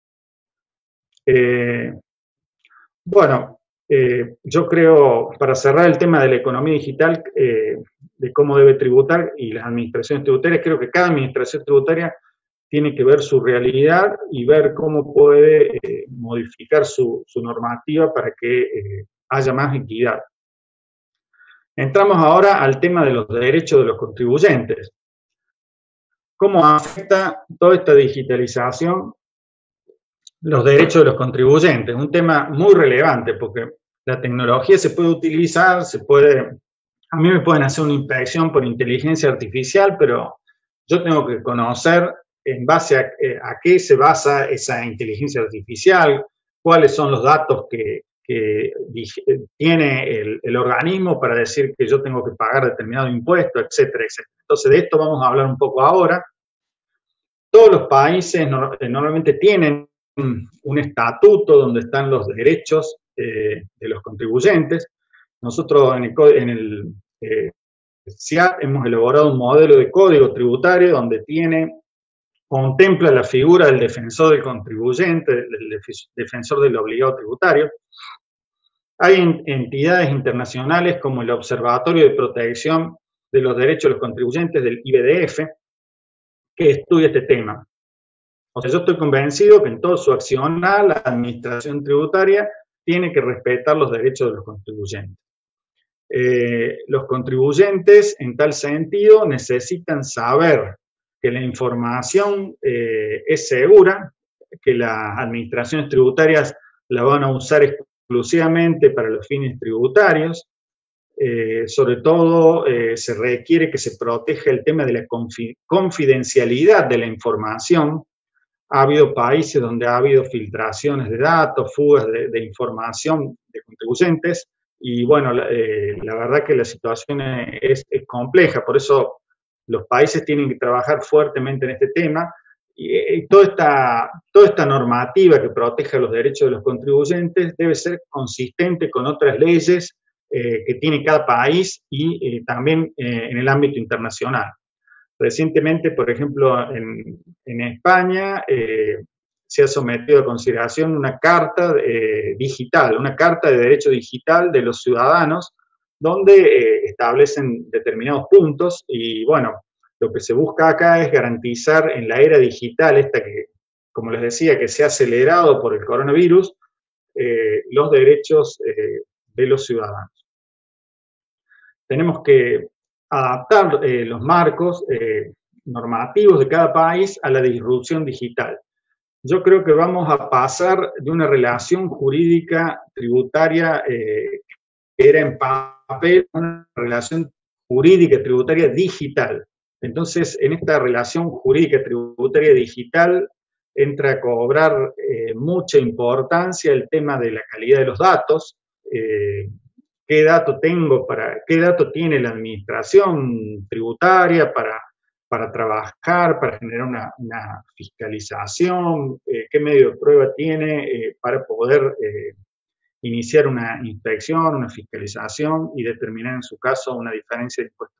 Eh, bueno, eh, yo creo, para cerrar el tema de la economía digital, eh, de cómo debe tributar y las administraciones tributarias, creo que cada administración tributaria tiene que ver su realidad y ver cómo puede eh, modificar su, su normativa para que eh, haya más equidad. Entramos ahora al tema de los derechos de los contribuyentes. ¿Cómo afecta toda esta digitalización los derechos de los contribuyentes? Un tema muy relevante porque la tecnología se puede utilizar, se puede, a mí me pueden hacer una inspección por inteligencia artificial, pero yo tengo que conocer en base a, a qué se basa esa inteligencia artificial, cuáles son los datos que, que tiene el, el organismo para decir que yo tengo que pagar determinado impuesto, etcétera, etcétera. Entonces, de esto vamos a hablar un poco ahora. Todos los países no, normalmente tienen un estatuto donde están los derechos eh, de los contribuyentes. Nosotros en el, en el eh, C I A P hemos elaborado un modelo de código tributario donde tiene, contempla la figura del defensor del contribuyente, del defensor del obligado tributario. Hay entidades internacionales como el Observatorio de Protección de los Derechos de los Contribuyentes del I B D F, que estudia este tema. O sea, yo estoy convencido que en todo su accionar la administración tributaria tiene que respetar los derechos de los contribuyentes. Eh, los contribuyentes, en tal sentido, necesitan saber que la información eh, es segura, que las administraciones tributarias la van a usar exclusivamente para los fines tributarios. Eh, sobre todo, eh, se requiere que se proteja el tema de la confidencialidad de la información. Ha habido países donde ha habido filtraciones de datos, fugas de, de información de contribuyentes, y bueno, la, eh, la verdad que la situación es, es compleja, por eso los países tienen que trabajar fuertemente en este tema, y, y toda, esta, toda esta normativa que proteja los derechos de los contribuyentes debe ser consistente con otras leyes eh, que tiene cada país y eh, también eh, en el ámbito internacional. Recientemente, por ejemplo, en, en España eh, se ha sometido a consideración una carta eh, digital, una carta de derecho digital de los ciudadanos, donde eh, establecen determinados puntos y, bueno, lo que se busca acá es garantizar en la era digital, esta que, como les decía, que se ha acelerado por el coronavirus, eh, los derechos eh, de los ciudadanos. Tenemos que adaptar eh, los marcos eh, normativos de cada país a la disrupción digital. Yo creo que vamos a pasar de una relación jurídica tributaria eh, que era en papel a una relación jurídica tributaria digital. Entonces, en esta relación jurídica tributaria digital entra a cobrar eh, mucha importancia el tema de la calidad de los datos, eh, qué dato tengo para, qué dato tiene la administración tributaria para, para trabajar, para generar una, una fiscalización, eh, qué medio de prueba tiene eh, para poder eh, iniciar una inspección, una fiscalización y determinar en su caso una diferencia de impuestos.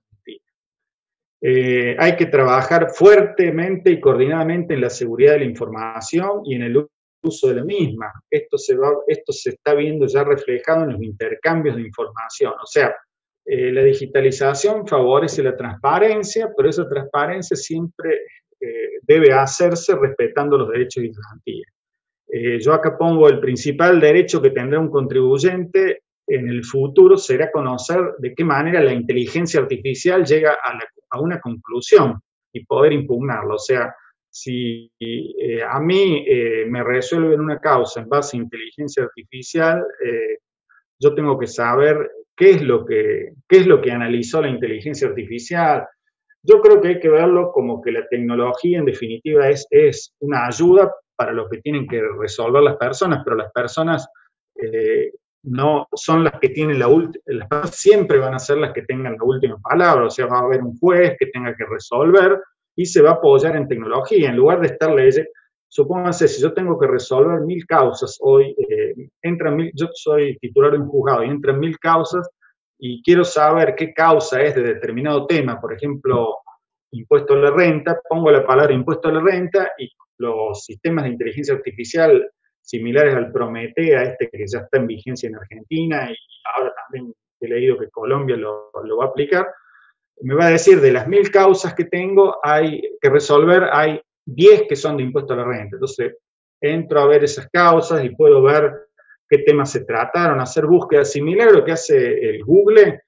Eh, hay que trabajar fuertemente y coordinadamente en la seguridad de la información y en el uso de la misma. Esto se, va, esto se está viendo ya reflejado en los intercambios de información. O sea, eh, la digitalización favorece la transparencia, pero esa transparencia siempre eh, debe hacerse respetando los derechos y garantías. Eh, yo acá pongo el principal derecho que tendrá un contribuyente en el futuro será conocer de qué manera la inteligencia artificial llega a, la, a una conclusión y poder impugnarlo. O sea, si eh, a mí eh, me resuelven una causa en base a inteligencia artificial, eh, yo tengo que saber qué es lo que, qué es lo que analizó la inteligencia artificial. Yo creo que hay que verlo como que la tecnología en definitiva es, es una ayuda para lo que tienen que resolver las personas, pero las personas eh, no son las que tienen la última, las personas siempre van a ser las que tengan la última palabra, o sea, va a haber un juez que tenga que resolver y se va a apoyar en tecnología, en lugar de estar leyendo. Supónganse, si yo tengo que resolver mil causas hoy, eh, entran mil, yo soy titular de un juzgado y entran mil causas y quiero saber qué causa es de determinado tema, por ejemplo, impuesto a la renta, pongo la palabra impuesto a la renta y los sistemas de inteligencia artificial similares al Prometea, este que ya está en vigencia en Argentina y ahora también he leído que Colombia lo, lo va a aplicar, me va a decir de las mil causas que tengo hay que resolver, hay diez que son de impuesto a la renta. Entonces, entro a ver esas causas y puedo ver qué temas se trataron, hacer búsquedas similares a lo que hace el Google eh,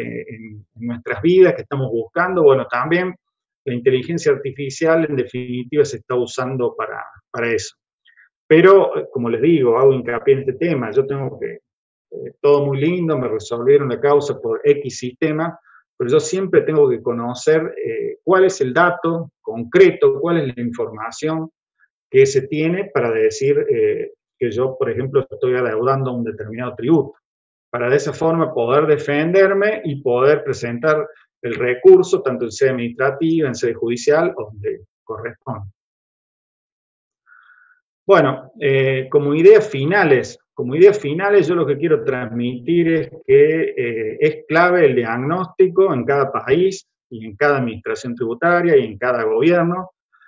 en, en nuestras vidas que estamos buscando. Bueno, también la inteligencia artificial en definitiva se está usando para, para eso. Pero, como les digo, hago hincapié en este tema. Yo tengo que, eh, todo muy lindo, me resolvieron la causa por X sistema, pero yo siempre tengo que conocer eh, cuál es el dato concreto, cuál es la información que se tiene para decir eh, que yo, por ejemplo, estoy adeudando un determinado tributo. Para de esa forma poder defenderme y poder presentar el recurso, tanto en sede administrativa, en sede judicial o donde corresponde. Bueno, eh, como ideas finales, como ideas finales yo lo que quiero transmitir es que eh, es clave el diagnóstico en cada país y en cada administración tributaria y en cada gobierno,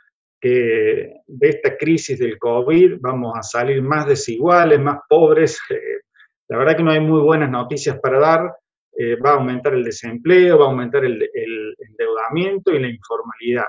que de esta crisis del COVID vamos a salir más desiguales, más pobres. Eh, la verdad que no hay muy buenas noticias para dar. Eh, va a aumentar el desempleo, va a aumentar el, el endeudamiento y la informalidad.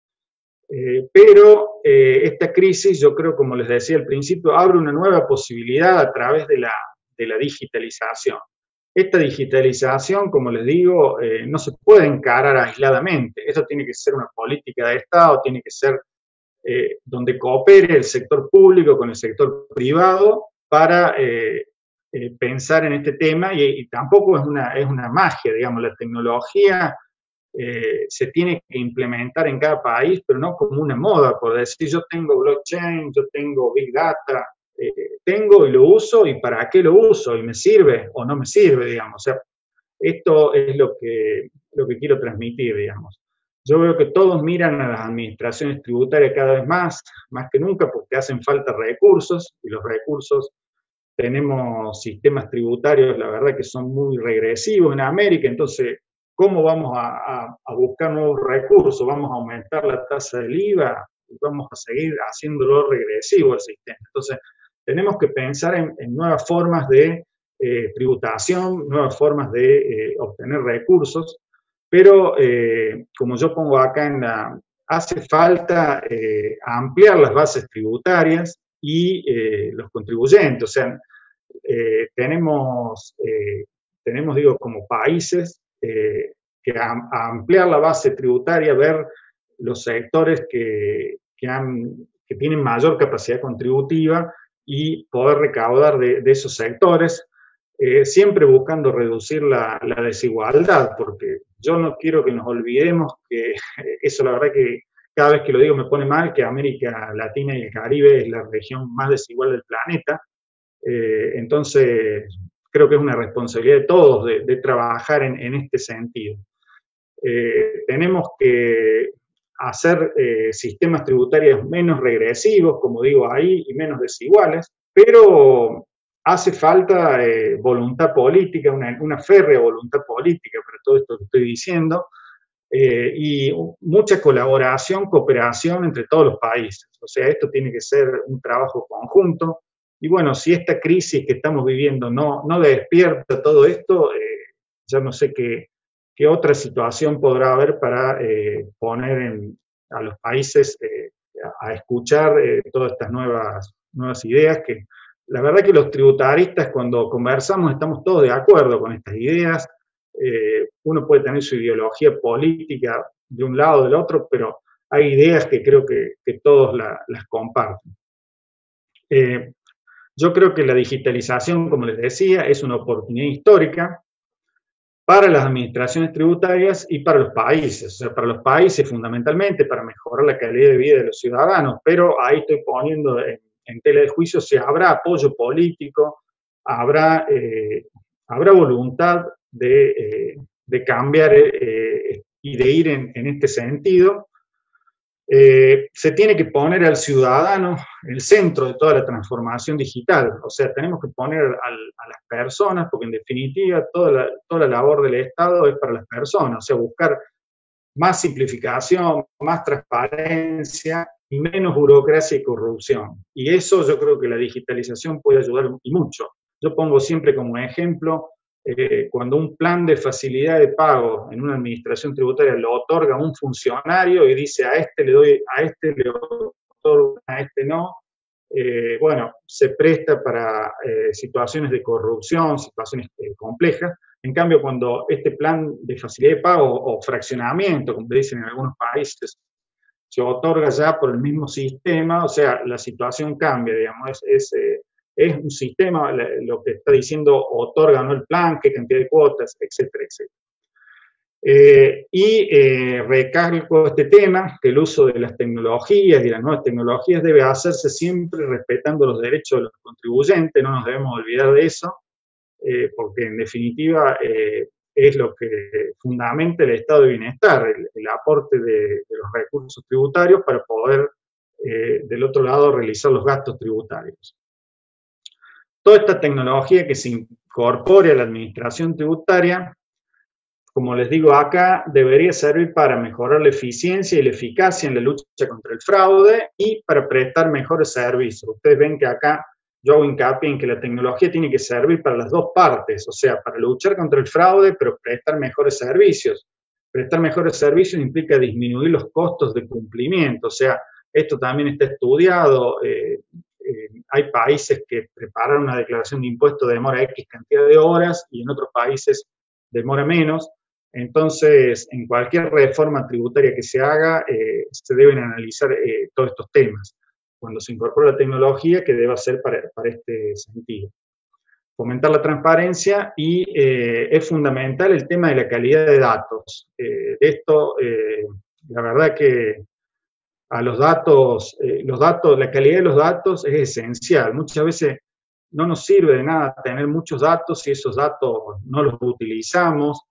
Eh, pero eh, esta crisis, yo creo, como les decía al principio, abre una nueva posibilidad a través de la, de la digitalización. Esta digitalización, como les digo, eh, no se puede encarar aisladamente. Esto tiene que ser una política de Estado, tiene que ser eh, donde coopere el sector público con el sector privado para eh, eh, pensar en este tema y, y tampoco es una, es una magia, digamos, la tecnología eh, se tiene que implementar en cada país, pero no como una moda, por decir yo tengo blockchain, yo tengo big data, eh, tengo y lo uso y para qué lo uso y me sirve o no me sirve, digamos. O sea, esto es lo que, lo que quiero transmitir, digamos. Yo veo que todos miran a las administraciones tributarias cada vez más, más que nunca, porque hacen falta recursos y los recursos, tenemos sistemas tributarios, la verdad que son muy regresivos en América, entonces, ¿cómo vamos a, a, a buscar nuevos recursos? ¿Vamos a aumentar la tasa del I V A? ¿Vamos a seguir haciéndolo regresivo el sistema? Entonces, tenemos que pensar en, en nuevas formas de eh, tributación, nuevas formas de eh, obtener recursos, pero eh, como yo pongo acá en la, hace falta eh, ampliar las bases tributarias y eh, los contribuyentes, o sea, eh, tenemos, eh, tenemos, digo, como países eh, que a, a ampliar la base tributaria, ver los sectores que, que, han, que tienen mayor capacidad contributiva y poder recaudar de, de esos sectores, eh, siempre buscando reducir la, la, desigualdad, porque yo no quiero que nos olvidemos que eso la verdad que cada vez que lo digo me pone mal, que América Latina y el Caribe es la región más desigual del planeta. Eh, entonces, creo que es una responsabilidad de todos de, de trabajar en, en, este sentido. Eh, tenemos que hacer eh, sistemas tributarios menos regresivos, como digo ahí, y menos desiguales, pero hace falta eh, voluntad política, una, una férrea voluntad política para todo esto que estoy diciendo, eh, y mucha colaboración, cooperación entre todos los países. O sea, esto tiene que ser un trabajo conjunto. Y bueno, si esta crisis que estamos viviendo no, no despierta todo esto, eh, ya no sé qué, qué otra situación podrá haber para eh, poner en, a los países eh, a, a escuchar eh, todas estas nuevas, nuevas ideas que la verdad que los tributaristas cuando conversamos estamos todos de acuerdo con estas ideas. Eh, uno puede tener su ideología política de un lado o del otro, pero hay ideas que creo que, que todos la, las comparten. Eh, yo creo que la digitalización, como les decía, es una oportunidad histórica para las administraciones tributarias y para los países. O sea, para los países fundamentalmente para mejorar la calidad de vida de los ciudadanos, pero ahí estoy poniendo en, en tela de juicio si habrá apoyo político, habrá, eh, habrá voluntad de, eh, de cambiar eh, y de ir en, en este sentido. Eh, se tiene que poner al ciudadano en el centro de toda la transformación digital, o sea, tenemos que poner al, a las personas, porque en definitiva toda la, toda la labor del Estado es para las personas, o sea, buscar más simplificación, más transparencia y menos burocracia y corrupción. Y eso yo creo que la digitalización puede ayudar y mucho. Yo pongo siempre como ejemplo, eh, cuando un plan de facilidad de pago en una administración tributaria lo otorga un funcionario y dice a este le doy, a este le otorgo, a este no, eh, bueno, se presta para eh, situaciones de corrupción, situaciones eh, complejas. En cambio, cuando este plan de facilidad de pago o fraccionamiento, como dicen en algunos países, se otorga ya por el mismo sistema, o sea, la situación cambia, digamos, es, es, eh, es un sistema, lo que está diciendo, otorga no el plan, qué cantidad de cuotas, etcétera, etcétera. Eh, y eh, recalco este tema, que el uso de las tecnologías y las nuevas tecnologías debe hacerse siempre respetando los derechos de los contribuyentes, no nos debemos olvidar de eso, eh, porque en definitiva eh, es lo que fundamenta el estado de bienestar, el, el aporte de, de los recursos tributarios para poder eh, del otro lado, realizar los gastos tributarios. Toda esta tecnología que se incorpore a la administración tributaria, como les digo acá, debería servir para mejorar la eficiencia y la eficacia en la lucha contra el fraude y para prestar mejores servicios. Ustedes ven que acá yo hago hincapié en que la tecnología tiene que servir para las dos partes, o sea, para luchar contra el fraude, pero prestar mejores servicios. Prestar mejores servicios implica disminuir los costos de cumplimiento, o sea, esto también está estudiado. Eh, eh, hay países que preparan una declaración de impuesto demora X cantidad de horas y en otros países demora menos. Entonces, en cualquier reforma tributaria que se haga, eh, se deben analizar eh, todos estos temas cuando se incorpora la tecnología, que deba ser para, para este sentido. Fomentar la transparencia y eh, es fundamental el tema de la calidad de datos. Eh, esto, eh, la verdad que a los datos, eh, los datos, la calidad de los datos es esencial. Muchas veces no nos sirve de nada tener muchos datos si esos datos no los utilizamos.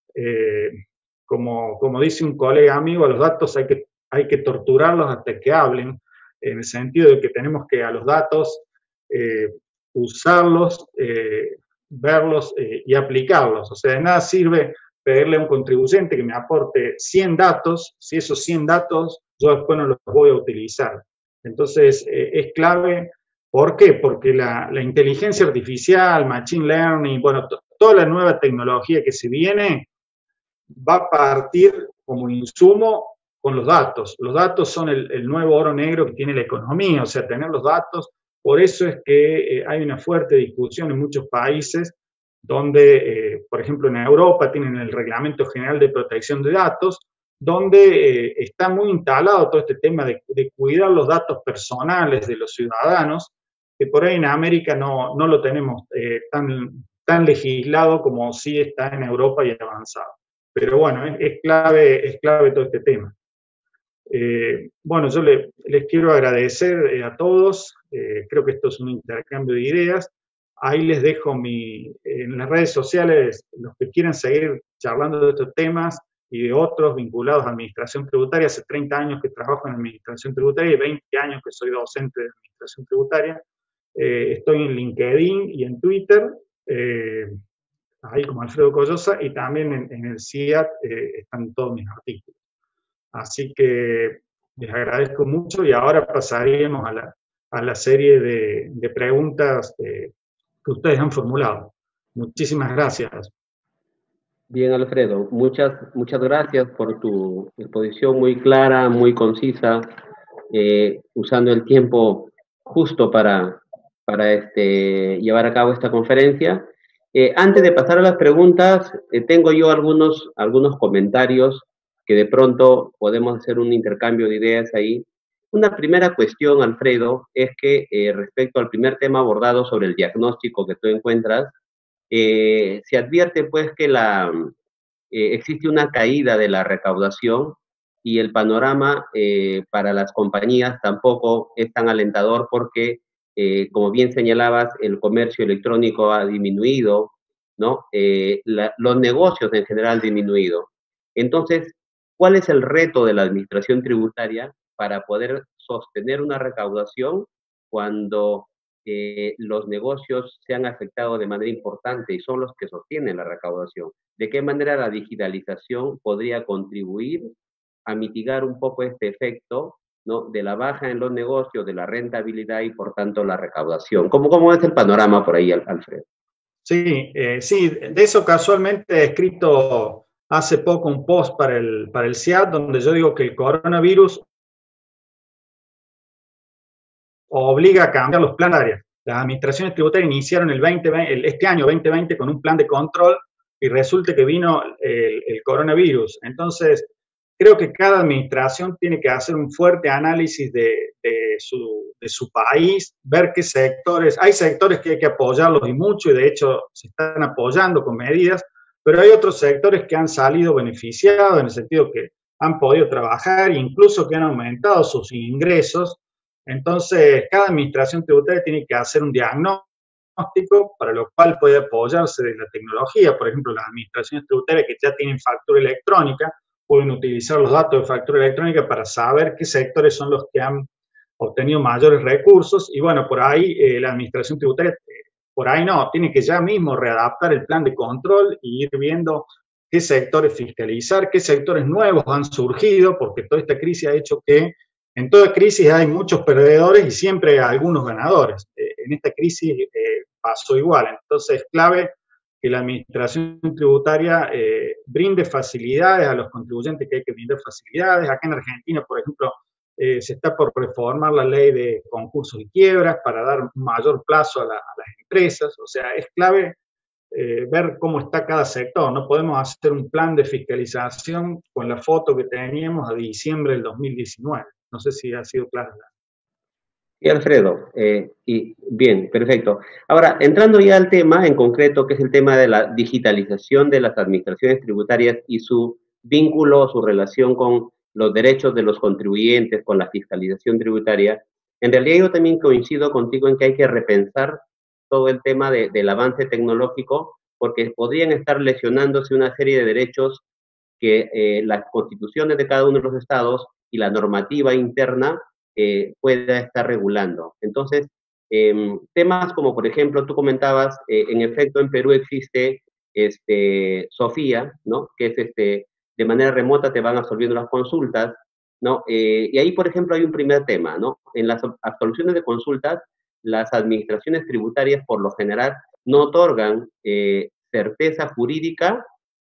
Eh, como, como dice un colega amigo, a los datos hay que, hay que torturarlos hasta que hablen, en el sentido de que tenemos que a los datos eh, usarlos, eh, verlos eh, y aplicarlos. O sea, de nada sirve pedirle a un contribuyente que me aporte cien datos, si esos cien datos yo después no los voy a utilizar. Entonces, eh, es clave. ¿Por qué? Porque la, la inteligencia artificial, machine learning, bueno, toda la nueva tecnología que se viene va a partir como insumo con los datos. Los datos son el, el nuevo oro negro que tiene la economía, o sea, tener los datos. Por eso es que eh, hay una fuerte discusión en muchos países donde, eh, por ejemplo, en Europa tienen el Reglamento General de Protección de Datos, donde eh, está muy instalado todo este tema de, de cuidar los datos personales de los ciudadanos, que por ahí en América no, no lo tenemos eh, tan, tan legislado como sí está en Europa y avanzado. Pero bueno, es, es, clave, es clave todo este tema. Eh, bueno, yo le, les quiero agradecer eh, a todos. Eh, creo que esto es un intercambio de ideas. Ahí les dejo mi, en las redes sociales, los que quieran seguir charlando de estos temas y de otros vinculados a administración tributaria. Hace treinta años que trabajo en administración tributaria y veinte años que soy docente de administración tributaria. Eh, estoy en LinkedIn y en Twitter. Eh, ahí como Alfredo Collosa, y también en, en el C I A T eh, están todos mis artículos. Así que les agradezco mucho y ahora pasaríamos a la, a la serie de, de preguntas eh, que ustedes han formulado. Muchísimas gracias. Bien, Alfredo, muchas, muchas gracias por tu exposición muy clara, muy concisa, eh, usando el tiempo justo para, para este, llevar a cabo esta conferencia. Eh, antes de pasar a las preguntas, eh, tengo yo algunos, algunos comentarios que de pronto podemos hacer un intercambio de ideas ahí. Una primera cuestión, Alfredo, es que eh, respecto al primer tema abordado sobre el diagnóstico que tú encuentras, eh, se advierte pues que la, eh, existe una caída de la recaudación y el panorama eh, para las compañías tampoco es tan alentador porque Eh, como bien señalabas, el comercio electrónico ha disminuido, ¿no? Eh, la, los negocios en general han disminuido. Entonces, ¿cuál es el reto de la administración tributaria para poder sostener una recaudación cuando eh, los negocios se han afectado de manera importante y son los que sostienen la recaudación? ¿De qué manera la digitalización podría contribuir a mitigar un poco este efecto, ¿no?, de la baja en los negocios, de la rentabilidad y por tanto la recaudación? ¿Cómo, cómo es el panorama por ahí, Alfredo? Sí, eh, sí, de eso casualmente he escrito hace poco un post para el, para el C I A T donde yo digo que el coronavirus obliga a cambiar los planes de área. Las administraciones tributarias iniciaron el veinte veinte, el, este año veinte veinte con un plan de control y resulta que vino el, el coronavirus. Entonces, creo que cada administración tiene que hacer un fuerte análisis de, de, su, de su país, ver qué sectores, hay sectores que hay que apoyarlos y mucho, y de hecho se están apoyando con medidas, pero hay otros sectores que han salido beneficiados en el sentido que han podido trabajar e incluso que han aumentado sus ingresos. Entonces, cada administración tributaria tiene que hacer un diagnóstico para lo cual puede apoyarse de la tecnología. Por ejemplo, las administraciones tributarias que ya tienen factura electrónica pueden utilizar los datos de factura electrónica para saber qué sectores son los que han obtenido mayores recursos y bueno, por ahí eh, la administración tributaria, eh, por ahí no, tiene que ya mismo readaptar el plan de control y ir viendo qué sectores fiscalizar, qué sectores nuevos han surgido, porque toda esta crisis ha hecho que en toda crisis hay muchos perdedores y siempre hay algunos ganadores. Eh, en esta crisis eh, pasó igual, entonces es clave que la administración tributaria eh, brinde facilidades a los contribuyentes, que hay que brindar facilidades. Acá en Argentina, por ejemplo, eh, se está por reformar la ley de concursos y quiebras para dar mayor plazo a, la, a las empresas. O sea, es clave eh, ver cómo está cada sector. No podemos hacer un plan de fiscalización con la foto que teníamos a diciembre del dos mil diecinueve. No sé si ha sido clara. Sí, Alfredo, eh, y bien, perfecto. Ahora, entrando ya al tema en concreto, que es el tema de la digitalización de las administraciones tributarias y su vínculo, su relación con los derechos de los contribuyentes, con la fiscalización tributaria, en realidad yo también coincido contigo en que hay que repensar todo el tema de, del avance tecnológico, porque podrían estar lesionándose una serie de derechos que eh, las constituciones de cada uno de los estados y la normativa interna eh, pueda estar regulando. Entonces, eh, temas como, por ejemplo, tú comentabas, eh, en efecto, en Perú existe este, Sofía, ¿no? Que es este, de manera remota te van absolviendo las consultas, ¿no? Eh, y ahí, por ejemplo, hay un primer tema, ¿no? En las absoluciones de consultas, las administraciones tributarias, por lo general, no otorgan eh, certeza jurídica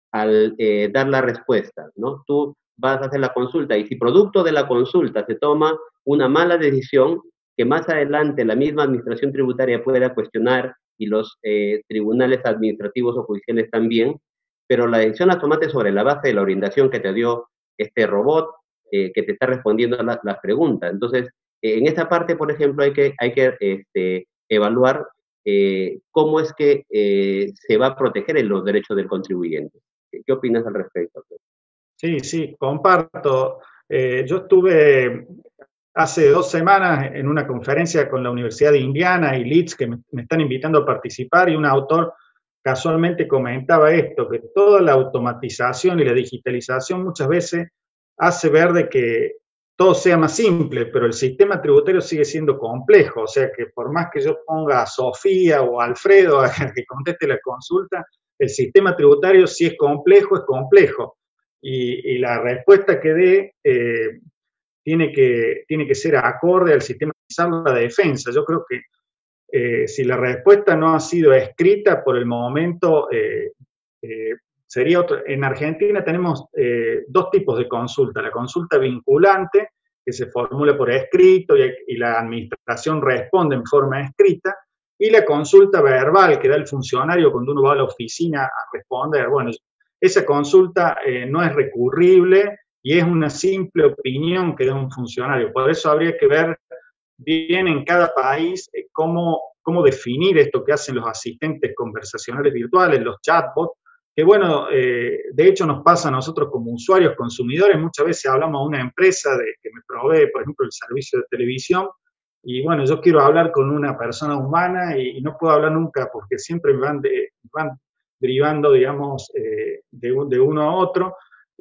al eh, dar la respuesta, ¿no? Tú vas a hacer la consulta y si producto de la consulta se toma una mala decisión, que más adelante la misma administración tributaria pueda cuestionar y los eh, tribunales administrativos o judiciales también, pero la decisión la tomaste sobre la base de la orientación que te dio este robot eh, que te está respondiendo las la preguntas. Entonces, eh, en esta parte, por ejemplo, hay que, hay que este, evaluar eh, cómo es que eh, se va a proteger en los derechos del contribuyente. ¿Qué opinas al respecto? Sí, sí, comparto. Eh, yo estuve hace dos semanas en una conferencia con la Universidad de Indiana y Leeds que me, me están invitando a participar y un autor casualmente comentaba esto, que toda la automatización y la digitalización muchas veces hace ver de que todo sea más simple, pero el sistema tributario sigue siendo complejo, o sea que por más que yo ponga a Sofía o a Alfredo a que conteste la consulta, el sistema tributario si es complejo, es complejo. Y, y la respuesta que dé eh, tiene, que, tiene que ser acorde al sistema de la defensa. Yo creo que eh, si la respuesta no ha sido escrita por el momento, eh, eh, sería otro. En Argentina tenemos eh, dos tipos de consulta. La consulta vinculante, que se formula por escrito y, y la administración responde en forma escrita, y la consulta verbal que da el funcionario cuando uno va a la oficina a responder. Bueno, esa consulta eh, no es recurrible y es una simple opinión que da un funcionario. Por eso habría que ver bien en cada país eh, cómo, cómo definir esto que hacen los asistentes conversacionales virtuales, los chatbots, que bueno, eh, de hecho nos pasa a nosotros como usuarios, consumidores, muchas veces hablamos a una empresa de, que me provee, por ejemplo, el servicio de televisión, y bueno, yo quiero hablar con una persona humana y, y no puedo hablar nunca porque siempre me van, de, van derivando, digamos, eh, de, un, de uno a otro.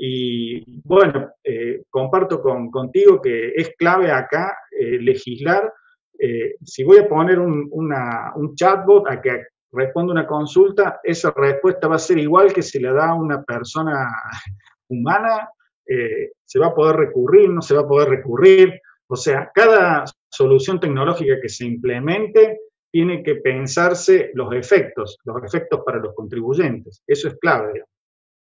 Y bueno, eh, comparto con, contigo que es clave acá eh, legislar. Eh, si voy a poner un, una, un chatbot a que responda una consulta, esa respuesta va a ser igual que si la da una persona humana, eh, se va a poder recurrir, no se va a poder recurrir. O sea, cada solución tecnológica que se implemente tiene que pensarse los efectos, los efectos para los contribuyentes. Eso es clave, digamos.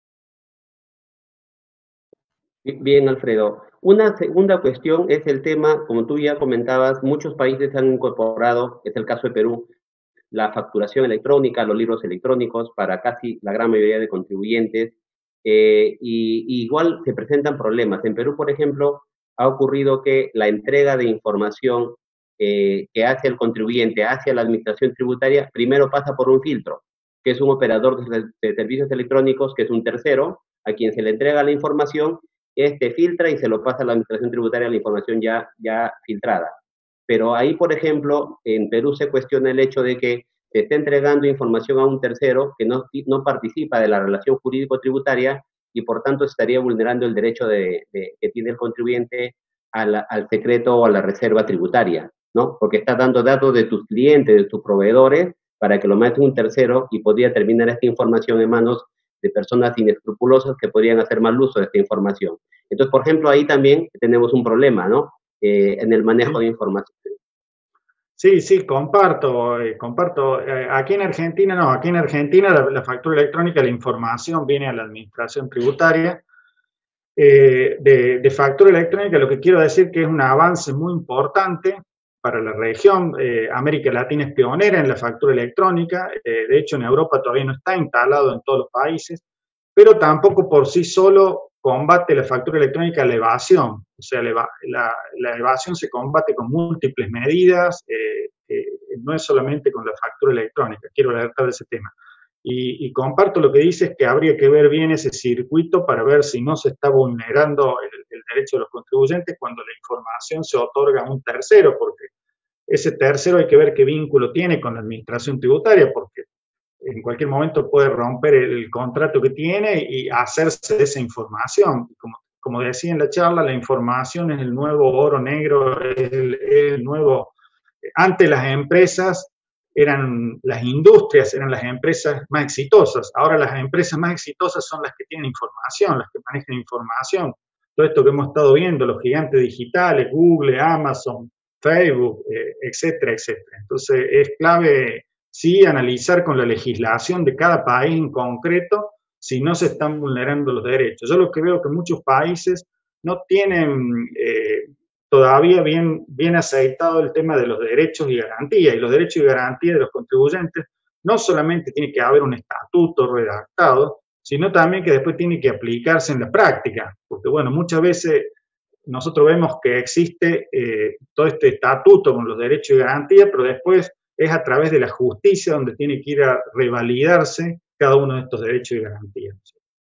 Bien, Alfredo. Una segunda cuestión es el tema, como tú ya comentabas, muchos países han incorporado, es el caso de Perú, la facturación electrónica, los libros electrónicos para casi la gran mayoría de contribuyentes, eh, y, y igual se presentan problemas. En Perú, por ejemplo, ha ocurrido que la entrega de información eh, que hace el contribuyente hacia la administración tributaria primero pasa por un filtro, que es un operador de, de servicios electrónicos, que es un tercero, a quien se le entrega la información, este filtra y se lo pasa a la administración tributaria la información ya, ya filtrada. Pero ahí, por ejemplo, en Perú se cuestiona el hecho de que se está entregando información a un tercero que no, no participa de la relación jurídico-tributaria y por tanto estaría vulnerando el derecho de, de, que tiene el contribuyente a la, al secreto o a la reserva tributaria, ¿no? Porque estás dando datos de tus clientes, de tus proveedores, para que lo mate un tercero y podría terminar esta información en manos de personas inescrupulosas que podrían hacer mal uso de esta información. Entonces, por ejemplo, ahí también tenemos un problema, ¿no? Eh, en el manejo Sí. de información. Sí, sí, comparto, eh, comparto. Eh, aquí en Argentina, no, aquí en Argentina la, la factura electrónica, la información viene a la administración tributaria. Eh, de, de factura electrónica, lo que quiero decir que es un avance muy importante para la región. Eh, América Latina es pionera en la factura electrónica, eh, de hecho en Europa todavía no está instalado en todos los países, pero tampoco por sí solo combate la factura electrónica la evasión. O sea, la, la, la evasión se combate con múltiples medidas, eh, eh, no es solamente con la factura electrónica, quiero alertar de ese tema. Y, y comparto lo que dices, que habría que ver bien ese circuito para ver si no se está vulnerando el, el derecho de los contribuyentes cuando la información se otorga a un tercero, porque ese tercero hay que ver qué vínculo tiene con la administración tributaria, porque en cualquier momento puede romper el, el contrato que tiene y hacerse de esa información. Como, como decía en la charla, la información es el nuevo oro negro, es el, es el nuevo... Antes las empresas eran, las industrias eran las empresas más exitosas, ahora las empresas más exitosas son las que tienen información, las que manejan información. Todo esto que hemos estado viendo, los gigantes digitales, Google, Amazon, Facebook, eh, etcétera, etcétera. Entonces es clave, sí, analizar con la legislación de cada país en concreto si no se están vulnerando los derechos. Yo lo que veo que muchos países no tienen eh, todavía bien, bien aceitado el tema de los derechos y garantías, y los derechos y garantías de los contribuyentes no solamente tiene que haber un estatuto redactado, sino también que después tiene que aplicarse en la práctica, porque bueno, muchas veces nosotros vemos que existe eh, todo este estatuto con los derechos y garantías, pero después es a través de la justicia donde tiene que ir a revalidarse cada uno de estos derechos y garantías.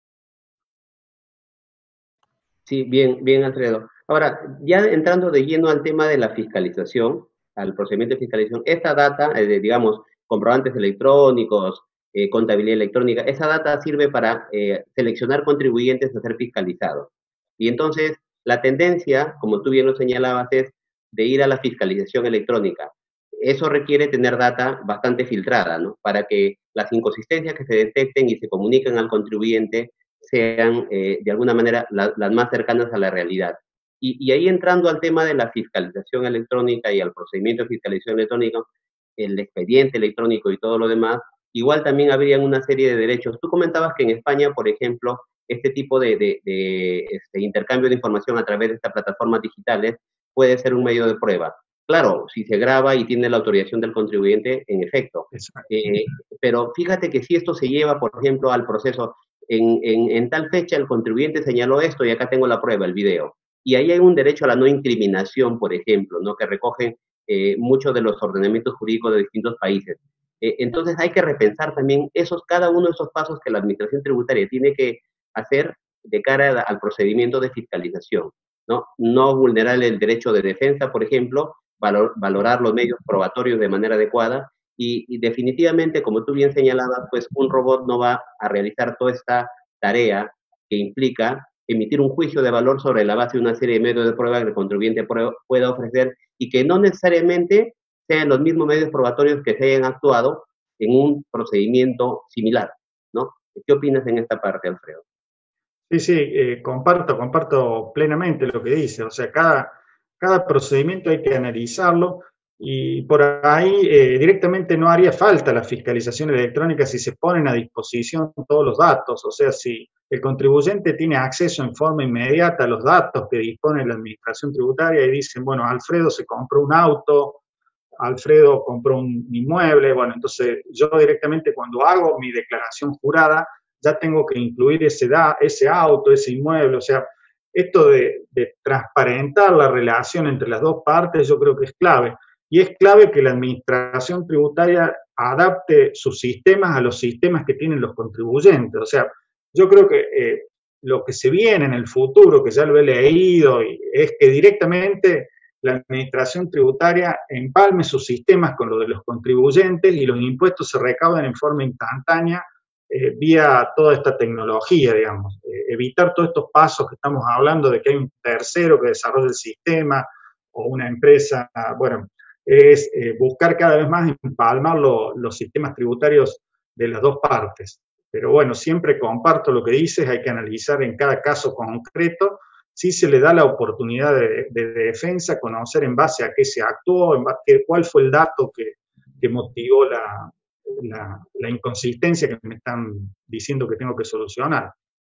Sí, bien, bien, Alfredo. Ahora, ya entrando de lleno al tema de la fiscalización, al procedimiento de fiscalización, esta data, eh, de, digamos, comprobantes electrónicos, eh, contabilidad electrónica, esa data sirve para eh, seleccionar contribuyentes a ser fiscalizados. Y entonces, la tendencia, como tú bien lo señalabas, es de ir a la fiscalización electrónica. Eso requiere tener data bastante filtrada, ¿no? Para que las inconsistencias que se detecten y se comuniquen al contribuyente sean eh, de alguna manera la, las más cercanas a la realidad. Y, y ahí entrando al tema de la fiscalización electrónica y al procedimiento de fiscalización electrónica, el expediente electrónico y todo lo demás, igual también habrían una serie de derechos. Tú comentabas que en España, por ejemplo, este tipo de, de, de este intercambio de información a través de estas plataformas digitales puede ser un medio de prueba. Claro, si se graba y tiene la autorización del contribuyente, en efecto. Eh, pero fíjate que si esto se lleva, por ejemplo, al proceso, en, en, en tal fecha el contribuyente señaló esto y acá tengo la prueba, el video. Y ahí hay un derecho a la no incriminación, por ejemplo, ¿no? Que recogen eh, muchos de los ordenamientos jurídicos de distintos países. Eh, entonces hay que repensar también esos, cada uno de esos pasos que la administración tributaria tiene que hacer de cara al procedimiento de fiscalización, ¿no? No vulnerar el derecho de defensa, por ejemplo, valor, valorar los medios probatorios de manera adecuada y, y definitivamente, como tú bien señalabas, pues un robot no va a realizar toda esta tarea que implica emitir un juicio de valor sobre la base de una serie de medios de prueba que el contribuyente pueda ofrecer y que no necesariamente sean los mismos medios probatorios que se hayan actuado en un procedimiento similar, ¿no? ¿Qué opinas en esta parte, Alfredo? Sí, sí, eh, comparto, comparto plenamente lo que dice. O sea, cada, cada procedimiento hay que analizarlo y por ahí eh, directamente no haría falta la fiscalización electrónica si se ponen a disposición todos los datos. O sea, si el contribuyente tiene acceso en forma inmediata a los datos que dispone la administración tributaria y dicen, bueno, Alfredo se compró un auto, Alfredo compró un inmueble, bueno, entonces yo directamente cuando hago mi declaración jurada ya tengo que incluir ese, da, ese auto, ese inmueble, o sea, esto de, de transparentar la relación entre las dos partes yo creo que es clave. Y es clave que la administración tributaria adapte sus sistemas a los sistemas que tienen los contribuyentes. O sea, yo creo que eh, lo que se viene en el futuro, que ya lo he leído, es que directamente la administración tributaria empalme sus sistemas con los de los contribuyentes y los impuestos se recaudan en forma instantánea eh, vía toda esta tecnología, digamos. Eh, evitar todos estos pasos que estamos hablando de que hay un tercero que desarrolla el sistema o una empresa, bueno, es eh, buscar cada vez más empalmar lo, los sistemas tributarios de las dos partes. Pero bueno, siempre comparto lo que dices, hay que analizar en cada caso concreto si se le da la oportunidad de, de, de defensa, conocer en base a qué se actuó, en base, cuál fue el dato que, que motivó la, la, la inconsistencia que me están diciendo que tengo que solucionar.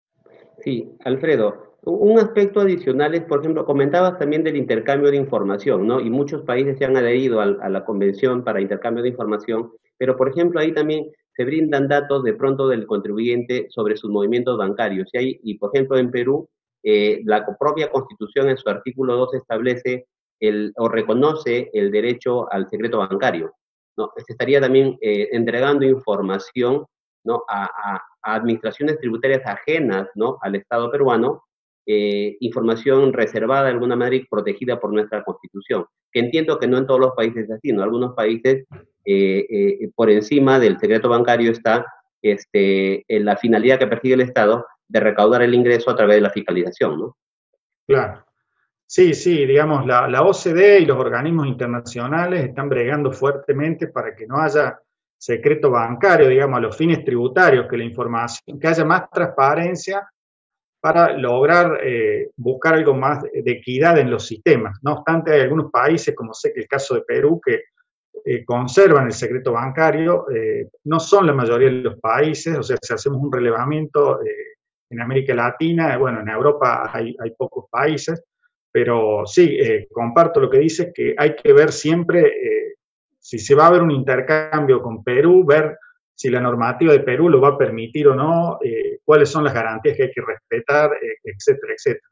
Sí, Alfredo, un aspecto adicional es, por ejemplo, comentabas también del intercambio de información, ¿no? Y muchos países se han adherido a, a la Convención para Intercambio de Información, pero, por ejemplo, ahí también se brindan datos de pronto del contribuyente sobre sus movimientos bancarios. Y, hay, y por ejemplo, en Perú, eh, la propia Constitución en su artículo dos establece el, o reconoce el derecho al secreto bancario, ¿no? Se estaría también eh, entregando información, ¿no? a, a a administraciones tributarias ajenas, ¿no? al Estado peruano, eh, información reservada de alguna manera y protegida por nuestra Constitución, que entiendo que no en todos los países es así, ¿no? Algunos países eh, eh, por encima del secreto bancario está este, en la finalidad que persigue el Estado de recaudar el ingreso a través de la fiscalización, ¿no? Claro. Sí, sí, digamos, la, la O C D e y los organismos internacionales están bregando fuertemente para que no haya secreto bancario, digamos, a los fines tributarios, que la información, que haya más transparencia para lograr eh, buscar algo más de equidad en los sistemas. No obstante, hay algunos países, como sé que el caso de Perú, que eh, conservan el secreto bancario, eh, no son la mayoría de los países, o sea, si hacemos un relevamiento eh, en América Latina, bueno, en Europa hay, hay pocos países, pero sí, eh, comparto lo que dices, que hay que ver siempre, eh, si se va a haber un intercambio con Perú, ver si la normativa de Perú lo va a permitir o no, eh, cuáles son las garantías que hay que respetar, eh, etcétera, etcétera.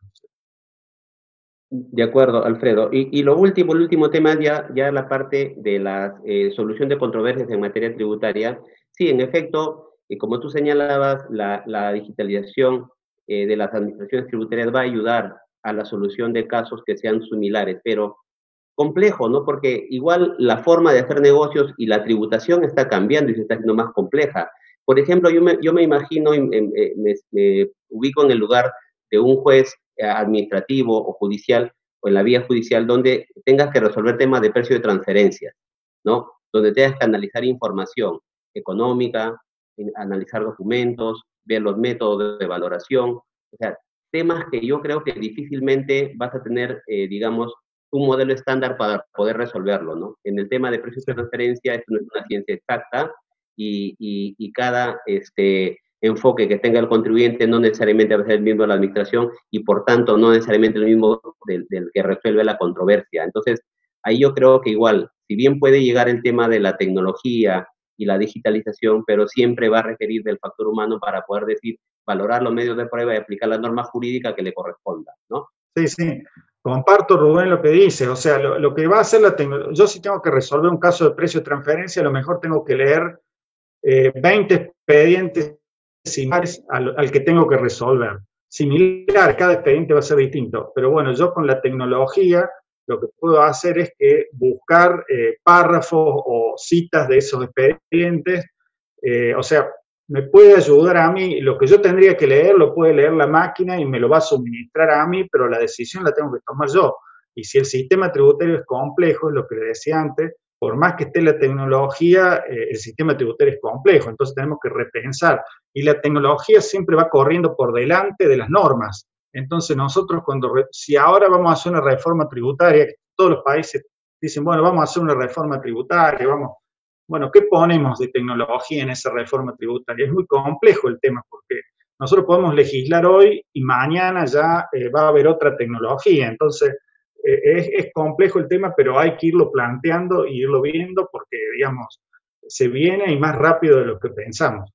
De acuerdo, Alfredo. Y, y lo último, el último tema es ya, ya la parte de la eh, solución de controversias en materia tributaria. Sí, en efecto, eh, como tú señalabas, la, la digitalización eh, de las administraciones tributarias va a ayudar a la solución de casos que sean similares, pero complejo, ¿no? Porque igual la forma de hacer negocios y la tributación está cambiando y se está haciendo más compleja. Por ejemplo, yo me, yo me imagino, me, me, me ubico en el lugar de un juez administrativo o judicial o en la vía judicial donde tengas que resolver temas de precio de transferencias, ¿no? Donde tengas que analizar información económica, analizar documentos, ver los métodos de valoración, o sea, temas que yo creo que difícilmente vas a tener, eh, digamos, un modelo estándar para poder resolverlo, ¿no? En el tema de precios de transferencia, esto no es una ciencia exacta y, y, y cada este, enfoque que tenga el contribuyente no necesariamente va a ser el mismo de la administración y por tanto no necesariamente el mismo del, del que resuelve la controversia. Entonces, ahí yo creo que igual, si bien puede llegar el tema de la tecnología y la digitalización, pero siempre va a requerir del factor humano para poder decir, valorar los medios de prueba y aplicar la norma jurídica que le corresponda, ¿no? Sí, sí. Comparto, Rubén, lo que dice. O sea, lo, lo que va a hacer la tecnología. Yo si tengo que resolver un caso de precio de transferencia, a lo mejor tengo que leer eh, veinte expedientes similares al, al que tengo que resolver. Similar, cada expediente va a ser distinto. Pero bueno, yo con la tecnología lo que puedo hacer es que buscar eh, párrafos o citas de esos expedientes. Eh, o sea, me puede ayudar a mí, lo que yo tendría que leer lo puede leer la máquina y me lo va a suministrar a mí, pero la decisión la tengo que tomar yo. Y si el sistema tributario es complejo, es lo que le decía antes, por más que esté la tecnología, eh, el sistema tributario es complejo, entonces tenemos que repensar. Y la tecnología siempre va corriendo por delante de las normas. Entonces nosotros cuando, si ahora vamos a hacer una reforma tributaria, todos los países dicen, bueno, vamos a hacer una reforma tributaria, vamos... Bueno, ¿qué ponemos de tecnología en esa reforma tributaria? Es muy complejo el tema porque nosotros podemos legislar hoy y mañana ya eh, va a haber otra tecnología. Entonces, eh, es, es complejo el tema, pero hay que irlo planteando y irlo viendo porque, digamos, se viene y más rápido de lo que pensamos.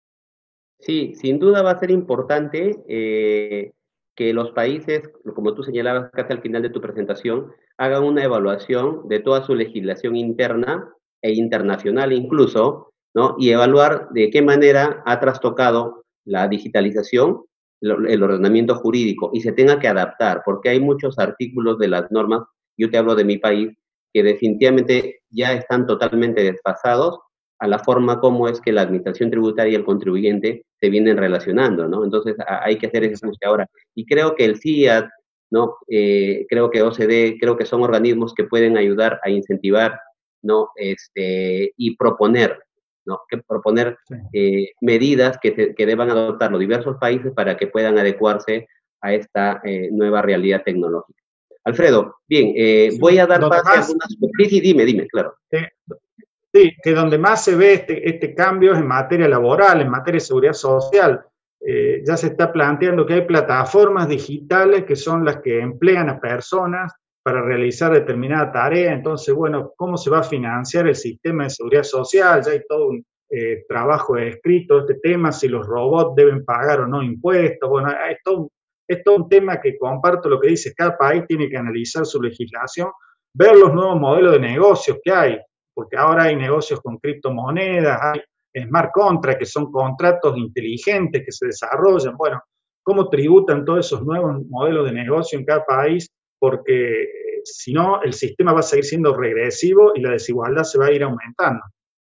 Sí, sin duda va a ser importante eh, que los países, como tú señalabas casi al final de tu presentación, hagan una evaluación de toda su legislación interna e internacional incluso, ¿no? Y evaluar de qué manera ha trastocado la digitalización, el ordenamiento jurídico, y se tenga que adaptar, porque hay muchos artículos de las normas, yo te hablo de mi país, que definitivamente ya están totalmente desfasados a la forma como es que la administración tributaria y el contribuyente se vienen relacionando, ¿no? Entonces a, hay que hacer ese ajuste ahora. Y creo que el C I A D, ¿no? Eh, creo que O C D, creo que son organismos que pueden ayudar a incentivar, ¿no? Este, y proponer, ¿no? Que proponer Sí. eh, medidas que, se, que deban adoptar los diversos países para que puedan adecuarse a esta eh, nueva realidad tecnológica. Alfredo, bien, eh, Sí, voy a dar donde pase a más, algunas... Sí, sí, dime, dime, claro. eh, sí, que donde más se ve este, este cambio es en materia laboral, en materia de seguridad social. Eh, ya se está planteando que hay plataformas digitales que son las que emplean a personas para realizar determinada tarea. Entonces, bueno, ¿cómo se va a financiar el sistema de seguridad social? Ya hay todo un eh, trabajo escrito de este tema, si los robots deben pagar o no impuestos. Bueno, es todo, es todo un tema que comparto lo que dice. Cada país tiene que analizar su legislación, ver los nuevos modelos de negocios que hay, porque ahora hay negocios con criptomonedas, hay smart contracts, que son contratos inteligentes que se desarrollan. Bueno, ¿cómo tributan todos esos nuevos modelos de negocio en cada país? Porque eh, si no, el sistema va a seguir siendo regresivo y la desigualdad se va a ir aumentando.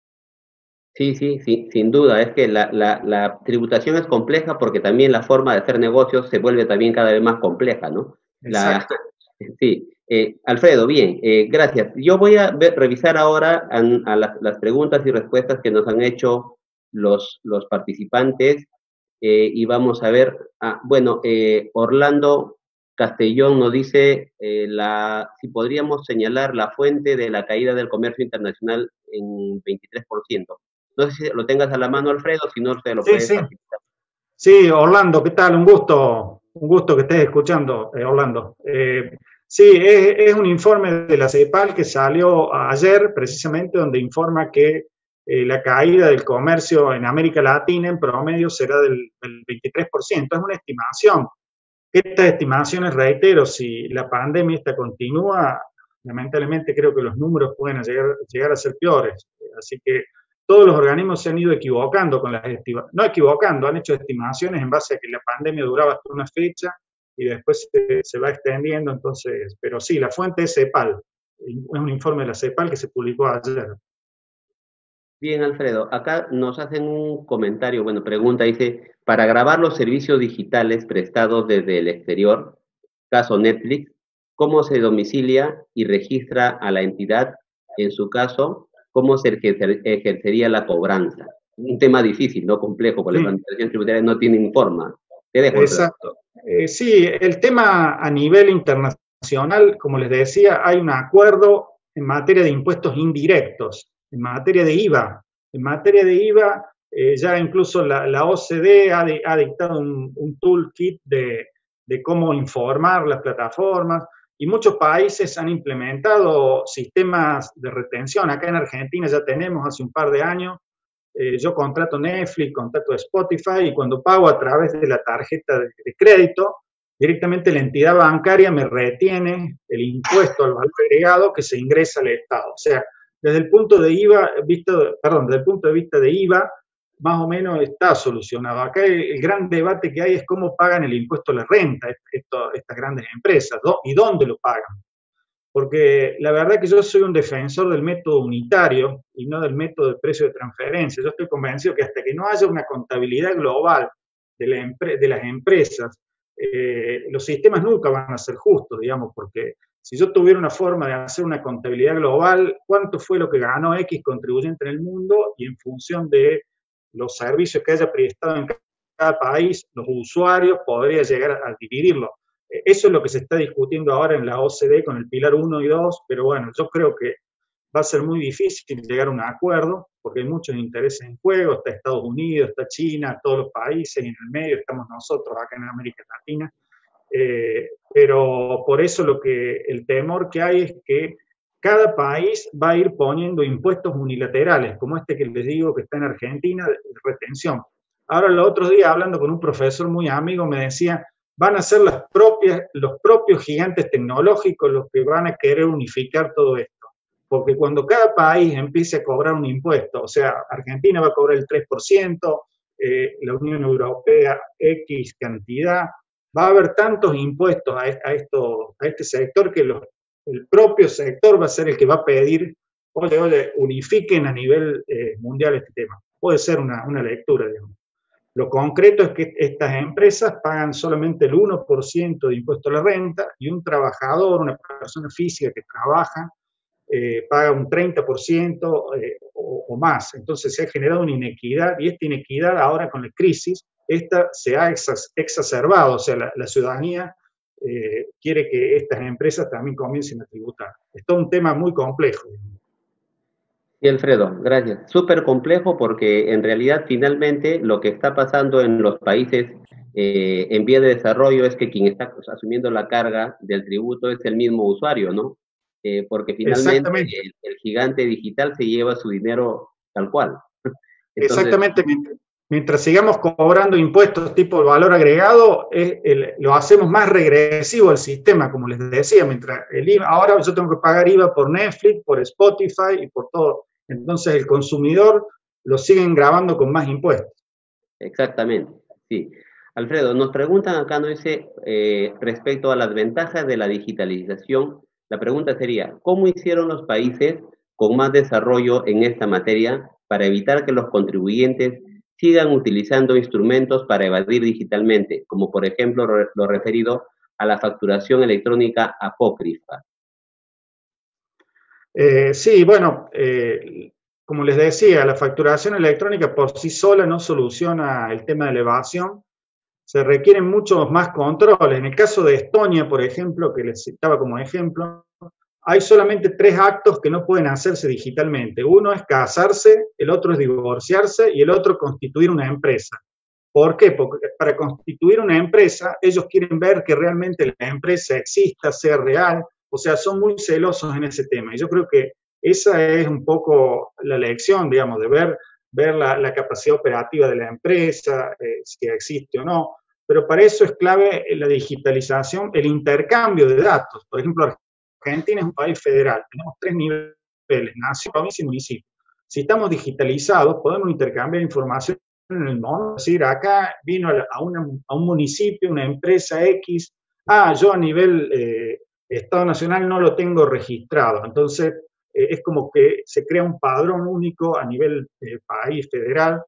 Sí, sí, sí, sin duda. Es que la, la, la tributación es compleja porque también la forma de hacer negocios se vuelve también cada vez más compleja, ¿no? La, Exacto. sí. Eh, Alfredo, bien, eh, gracias. Yo voy a ver, revisar ahora a, a las, las preguntas y respuestas que nos han hecho los, los participantes eh, y vamos a ver, ah, bueno, eh, Orlando Castellón nos dice eh, la, si podríamos señalar la fuente de la caída del comercio internacional en veintitrés por ciento. No sé si lo tengas a la mano, Alfredo, si no, se lo Sí, puedes sí. facilitar. Sí, Orlando, ¿qué tal? Un gusto, un gusto que estés escuchando, eh, Orlando. Eh, sí, es, es, un informe de la CEPAL que salió ayer, precisamente, donde informa que eh, la caída del comercio en América Latina en promedio será del, del veintitrés por ciento. Es una estimación. Estas estimaciones, reitero, si la pandemia esta continúa, lamentablemente creo que los números pueden llegar, llegar a ser peores. Así que todos los organismos se han ido equivocando con las estimaciones, no equivocando, han hecho estimaciones en base a que la pandemia duraba hasta una fecha y después se, se va extendiendo, entonces, pero sí, la fuente es CEPAL, es un informe de la CEPAL que se publicó ayer. Bien, Alfredo, acá nos hacen un comentario, bueno, pregunta, dice, para grabar los servicios digitales prestados desde el exterior, caso Netflix, ¿cómo se domicilia y registra a la entidad? En su caso, ¿cómo se ejercer, ejercería la cobranza? Un tema difícil, no complejo, porque Sí. las administraciones tributarias no tienen forma. Te dejo, Exacto. Eh, sí, el tema a nivel internacional, como les decía, hay un acuerdo en materia de impuestos indirectos, en materia de I V A. En materia de I V A, eh, ya incluso la, la O C D ha, de, ha dictado un, un toolkit de, de cómo informar las plataformas y muchos países han implementado sistemas de retención. Acá en Argentina ya tenemos hace un par de años. Eh, yo contrato Netflix, contrato Spotify y cuando pago a través de la tarjeta de, de crédito, directamente la entidad bancaria me retiene el impuesto al valor agregado que se ingresa al Estado. O sea, desde el punto de I V A, visto, perdón, desde el punto de vista de I V A, más o menos está solucionado. Acá el, el gran debate que hay es cómo pagan el impuesto a la renta esto, estas grandes empresas, ¿no? Y dónde lo pagan. Porque la verdad que yo soy un defensor del método unitario y no del método de precio de transferencia. Yo estoy convencido que hasta que no haya una contabilidad global de, la empre de las empresas, eh, los sistemas nunca van a ser justos, digamos, porque si yo tuviera una forma de hacer una contabilidad global, ¿cuánto fue lo que ganó X contribuyente en el mundo? Y en función de los servicios que haya prestado en cada país, los usuarios, podría llegar a dividirlo. Eso es lo que se está discutiendo ahora en la O C D con el pilar uno y dos, pero bueno, yo creo que va a ser muy difícil llegar a un acuerdo porque hay muchos intereses en juego, está Estados Unidos, está China, todos los países, y en el medio estamos nosotros acá en América Latina. Eh, pero por eso lo que, el temor que hay es que cada país va a ir poniendo impuestos unilaterales, como este que les digo que está en Argentina, de retención. Ahora, los otros días, hablando con un profesor muy amigo, me decía, van a ser las propias, los propios gigantes tecnológicos los que van a querer unificar todo esto. Porque cuando cada país empiece a cobrar un impuesto, o sea, Argentina va a cobrar el tres por ciento, eh, la Unión Europea X cantidad, va a haber tantos impuestos a, a, esto, a este sector que los, el propio sector va a ser el que va a pedir oye, oye, unifiquen a nivel eh, mundial este tema. Puede ser una, una lectura, digamos. Lo concreto es que estas empresas pagan solamente el uno por ciento de impuesto a la renta y un trabajador, una persona física que trabaja, eh, paga un treinta por ciento eh, o, o más. Entonces se ha generado una inequidad y esta inequidad ahora con la crisis, esta se ha exacerbado, o sea, la, la ciudadanía eh, quiere que estas empresas también comiencen a tributar. Esto es un tema muy complejo. Sí, Alfredo, gracias. Súper complejo porque en realidad finalmente lo que está pasando en los países eh, en vía de desarrollo es que quien está asumiendo la carga del tributo es el mismo usuario, ¿no? Eh, porque finalmente Exactamente. el, el gigante digital se lleva su dinero tal cual. Entonces, Exactamente, mientras, mientras sigamos cobrando impuestos tipo valor agregado, es el, lo hacemos más regresivo al sistema, como les decía, mientras el I V A, ahora yo tengo que pagar I V A por Netflix, por Spotify y por todo. Entonces el consumidor lo siguen grabando con más impuestos. exactamente, sí. Alfredo, nos preguntan acá, nos dice, eh, respecto a las ventajas de la digitalización, la pregunta sería, ¿cómo hicieron los países con más desarrollo en esta materia para evitar que los contribuyentes sigan utilizando instrumentos para evadir digitalmente, como por ejemplo re- lo referido a la facturación electrónica apócrifa? Eh, sí, bueno, eh, como les decía, la facturación electrónica por sí sola no soluciona el tema de la evasión. Se requieren muchos más controles. En el caso de Estonia, por ejemplo, que les citaba como ejemplo, hay solamente tres actos que no pueden hacerse digitalmente. Uno es casarse, el otro es divorciarse y el otro constituir una empresa. ¿Por qué? Porque para constituir una empresa, ellos quieren ver que realmente la empresa exista, sea real, o sea, son muy celosos en ese tema. Y yo creo que esa es un poco la lección, digamos, de ver, ver la, la capacidad operativa de la empresa, eh, si existe o no. Pero para eso es clave la digitalización, el intercambio de datos. Por ejemplo, Argentina es un país federal, tenemos tres niveles, nación, provincia y municipio. Si estamos digitalizados, podemos intercambiar información en el mundo. Es decir, acá vino a, una, a un municipio, una empresa X, ah, yo a nivel eh, Estado Nacional no lo tengo registrado. Entonces, eh, es como que se crea un padrón único a nivel eh, país federal.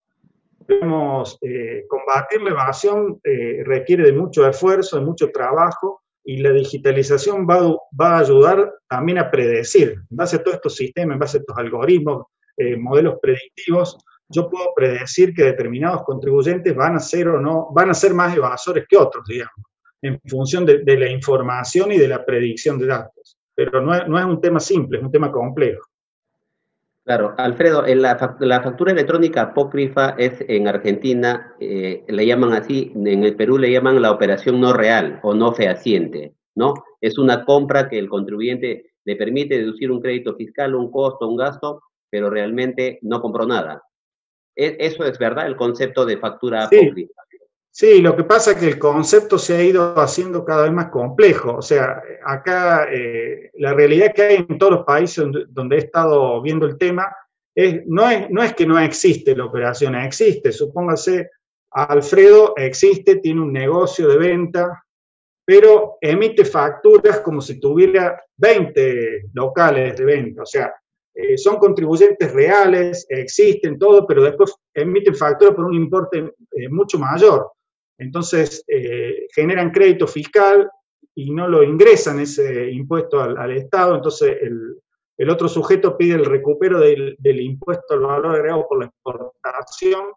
Debemos eh, combatir la evasión, eh, requiere de mucho esfuerzo, de mucho trabajo, y la digitalización va, va a ayudar también a predecir. En base a todos estos sistemas, en base a estos algoritmos, eh, modelos predictivos, yo puedo predecir que determinados contribuyentes van a ser o no, van a ser más evasores que otros, digamos, en función de, de la información y de la predicción de datos. Pero no es, no es un tema simple, es un tema complejo. Claro, Alfredo, en la, fac- la factura electrónica apócrifa es en Argentina, eh, le llaman así, en el Perú le llaman la operación no real o no fehaciente, ¿no? Es una compra que el contribuyente le permite deducir un crédito fiscal, un costo, un gasto, pero realmente no compró nada. E- eso es verdad, el concepto de factura Sí, apócrifa. sí, lo que pasa es que el concepto se ha ido haciendo cada vez más complejo. O sea, acá eh, la realidad que hay en todos los países donde, donde he estado viendo el tema es no, es no es que no existe la operación, existe. Supóngase, Alfredo existe, tiene un negocio de venta, pero emite facturas como si tuviera veinte locales de venta. O sea, eh, son contribuyentes reales, existen todo, pero después emiten facturas por un importe eh, mucho mayor. Entonces, eh, generan crédito fiscal y no lo ingresan ese impuesto al, al Estado. Entonces, el, el, otro sujeto pide el recupero del, del impuesto al valor agregado por la exportación.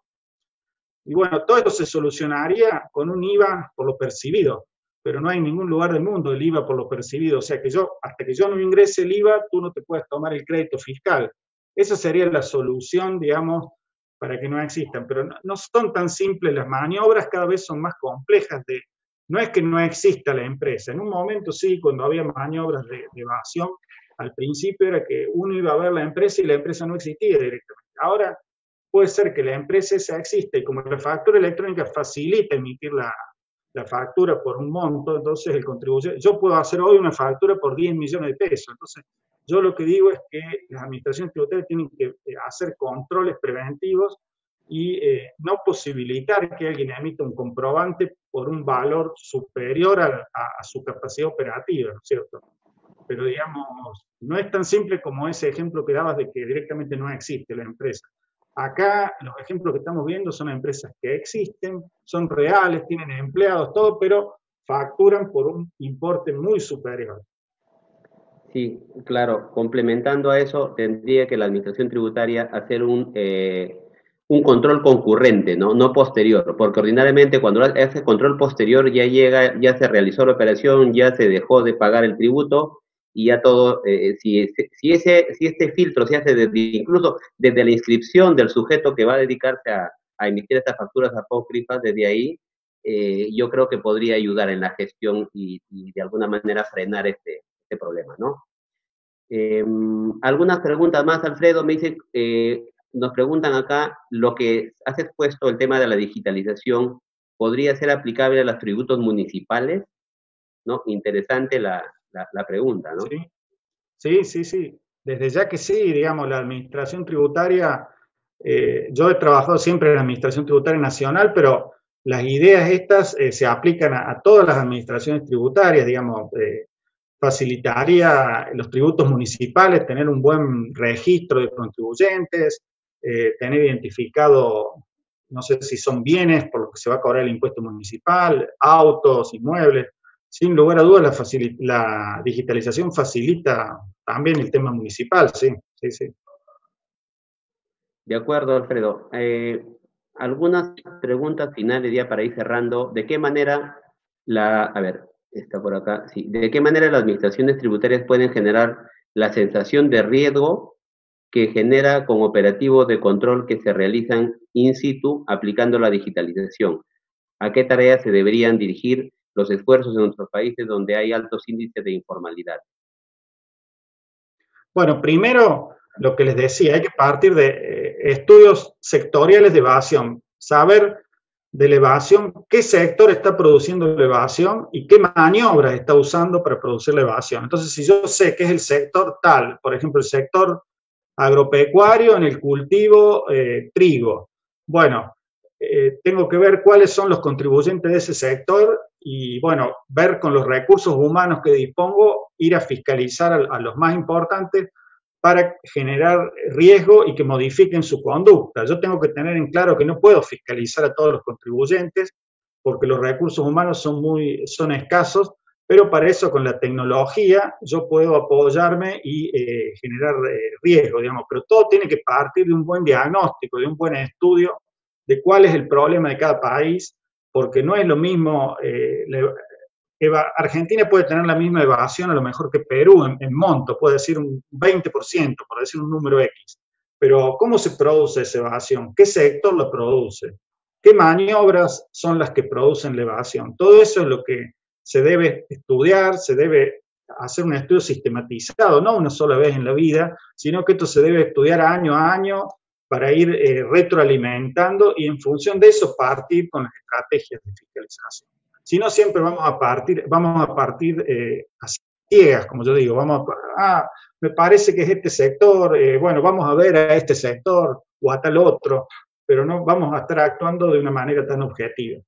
Y bueno, todo esto se solucionaría con un I V A por lo percibido, pero no hay ningún lugar del mundo el I V A por lo percibido. O sea que yo, hasta que yo no ingrese el I V A, tú no te puedes tomar el crédito fiscal. Esa sería la solución, digamos, para que no existan. Pero no, no son tan simples las maniobras, cada vez son más complejas. De, no es que no exista la empresa. En un momento sí, cuando había maniobras de, de evasión, al principio era que uno iba a ver la empresa y la empresa no existía directamente. Ahora puede ser que la empresa esa existe y como la factura electrónica facilita emitir la, la factura por un monto, entonces el contribuyente, yo puedo hacer hoy una factura por diez millones de pesos. Entonces, yo lo que digo es que las administraciones tributarias tienen que hacer controles preventivos y eh, no posibilitar que alguien emita un comprobante por un valor superior a, a, a su capacidad operativa, ¿no es cierto? pero digamos, no es tan simple como ese ejemplo que dabas de que directamente no existe la empresa. Acá los ejemplos que estamos viendo son empresas que existen, son reales, tienen empleados, todo, pero facturan por un importe muy superior. Sí, claro, complementando a eso, tendría que la Administración Tributaria hacer un, eh, un control concurrente, ¿no? No posterior, porque ordinariamente cuando hace control posterior ya llega, ya se realizó la operación, ya se dejó de pagar el tributo y ya todo, eh, si, si, ese, si este filtro se hace desde, incluso desde la inscripción del sujeto que va a dedicarse a, a emitir estas facturas apócrifas, desde ahí, eh, yo creo que podría ayudar en la gestión y, y de alguna manera frenar este, este problema, ¿no? Eh, algunas preguntas más, Alfredo, me dice, eh, nos preguntan acá, lo que has expuesto, el tema de la digitalización, ¿podría ser aplicable a los tributos municipales? ¿No? Interesante la, la, la pregunta, ¿no? Sí, sí, sí, sí. Desde ya que sí, digamos, la administración tributaria, eh, yo he trabajado siempre en la administración tributaria nacional, pero las ideas estas eh, se aplican a, a, todas las administraciones tributarias, digamos, eh, facilitaría los tributos municipales, tener un buen registro de contribuyentes, eh, tener identificado, no sé si son bienes por los que se va a cobrar el impuesto municipal, autos, inmuebles. Sin lugar a dudas, la, la digitalización facilita también el tema municipal, sí, sí, sí. De acuerdo, Alfredo. Eh, algunas preguntas finales ya para ir cerrando. ¿De qué manera la, a ver, está por acá, sí, de qué manera las administraciones tributarias pueden generar la sensación de riesgo que genera con operativos de control que se realizan in situ aplicando la digitalización? ¿A qué tareas se deberían dirigir los esfuerzos en nuestros países donde hay altos índices de informalidad? Bueno, primero, lo que les decía, hay que partir de eh, estudios sectoriales de evasión, saber de la evasión, qué sector está produciendo la evasión y qué maniobras está usando para producir la evasión. Entonces, si yo sé que es el sector tal, por ejemplo, el sector agropecuario en el cultivo eh, trigo, bueno, eh, tengo que ver cuáles son los contribuyentes de ese sector y, bueno, ver con los recursos humanos que dispongo, ir a fiscalizar a, a los más importantes para generar riesgo y que modifiquen su conducta. Yo tengo que tener en claro que no puedo fiscalizar a todos los contribuyentes porque los recursos humanos son, muy, son escasos, pero para eso con la tecnología yo puedo apoyarme y eh, generar eh, riesgo, digamos, pero todo tiene que partir de un buen diagnóstico, de un buen estudio de cuál es el problema de cada país, porque no es lo mismo, eh, la, Argentina puede tener la misma evasión a lo mejor que Perú en, en monto, puede decir un veinte por ciento, por decir un número X. Pero ¿cómo se produce esa evasión? ¿Qué sector la produce? ¿Qué maniobras son las que producen la evasión? Todo eso es lo que se debe estudiar, se debe hacer un estudio sistematizado, no una sola vez en la vida, sino que esto se debe estudiar año a año para ir eh, retroalimentando y en función de eso partir con las estrategias de fiscalización. Si no, siempre vamos a partir, vamos a partir eh, a ciegas, como yo digo, vamos a, ah, me parece que es este sector, eh, bueno, vamos a ver a este sector o a tal otro, pero no vamos a estar actuando de una manera tan objetiva.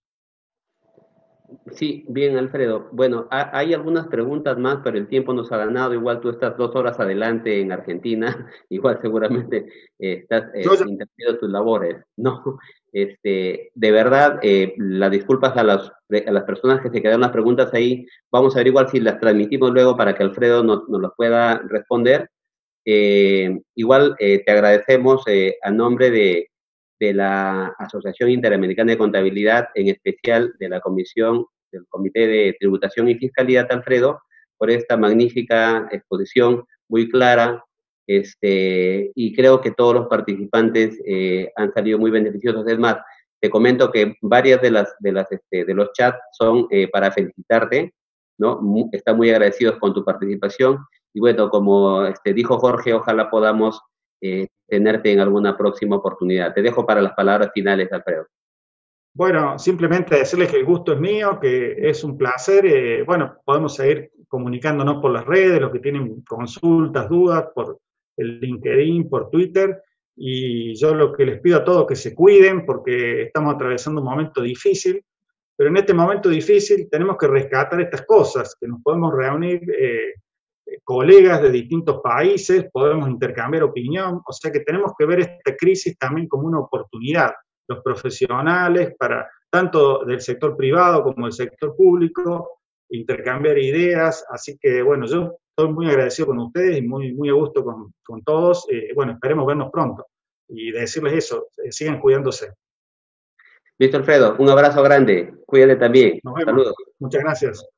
Sí, bien, Alfredo. Bueno, ha, hay algunas preguntas más, pero el tiempo nos ha ganado. Igual tú estás dos horas adelante en Argentina, igual seguramente eh, estás eh, Ya... interrumpiendo tus labores, ¿no? Este, de verdad, eh, las disculpas a las, a las personas que se quedaron las preguntas ahí. Vamos a ver igual si las transmitimos luego para que Alfredo nos, nos las pueda responder. Eh, igual eh, te agradecemos eh, a nombre de de la Asociación Interamericana de Contabilidad, en especial de la Comisión del Comité de Tributación y Fiscalidad, Alfredo, por esta magnífica exposición muy clara, este, y creo que todos los participantes eh, han salido muy beneficiosos. Es más, te comento que varias de las de las este, de los chats son eh, para felicitarte, ¿no? Muy, están muy agradecidos con tu participación y bueno, como este, dijo Jorge, ojalá podamos eh, tenerte en alguna próxima oportunidad. Te dejo para las palabras finales, Alfredo. Bueno, simplemente decirles que el gusto es mío, que es un placer. Eh, bueno, podemos seguir comunicándonos por las redes, los que tienen consultas, dudas, por el LinkedIn, por Twitter. Y yo lo que les pido a todos que se cuiden porque estamos atravesando un momento difícil. Pero en este momento difícil tenemos que rescatar estas cosas, que nos podemos reunir eh, colegas de distintos países, podemos intercambiar opinión, o sea que tenemos que ver esta crisis también como una oportunidad. Los profesionales, para tanto del sector privado como del sector público, intercambiar ideas, así que bueno, yo estoy muy agradecido con ustedes y muy, muy a gusto con, con todos, eh, bueno, esperemos vernos pronto y decirles eso, eh, sigan cuidándose. Listo, Alfredo, un abrazo grande, cuídate también, Nos vemos. saludos. Muchas gracias.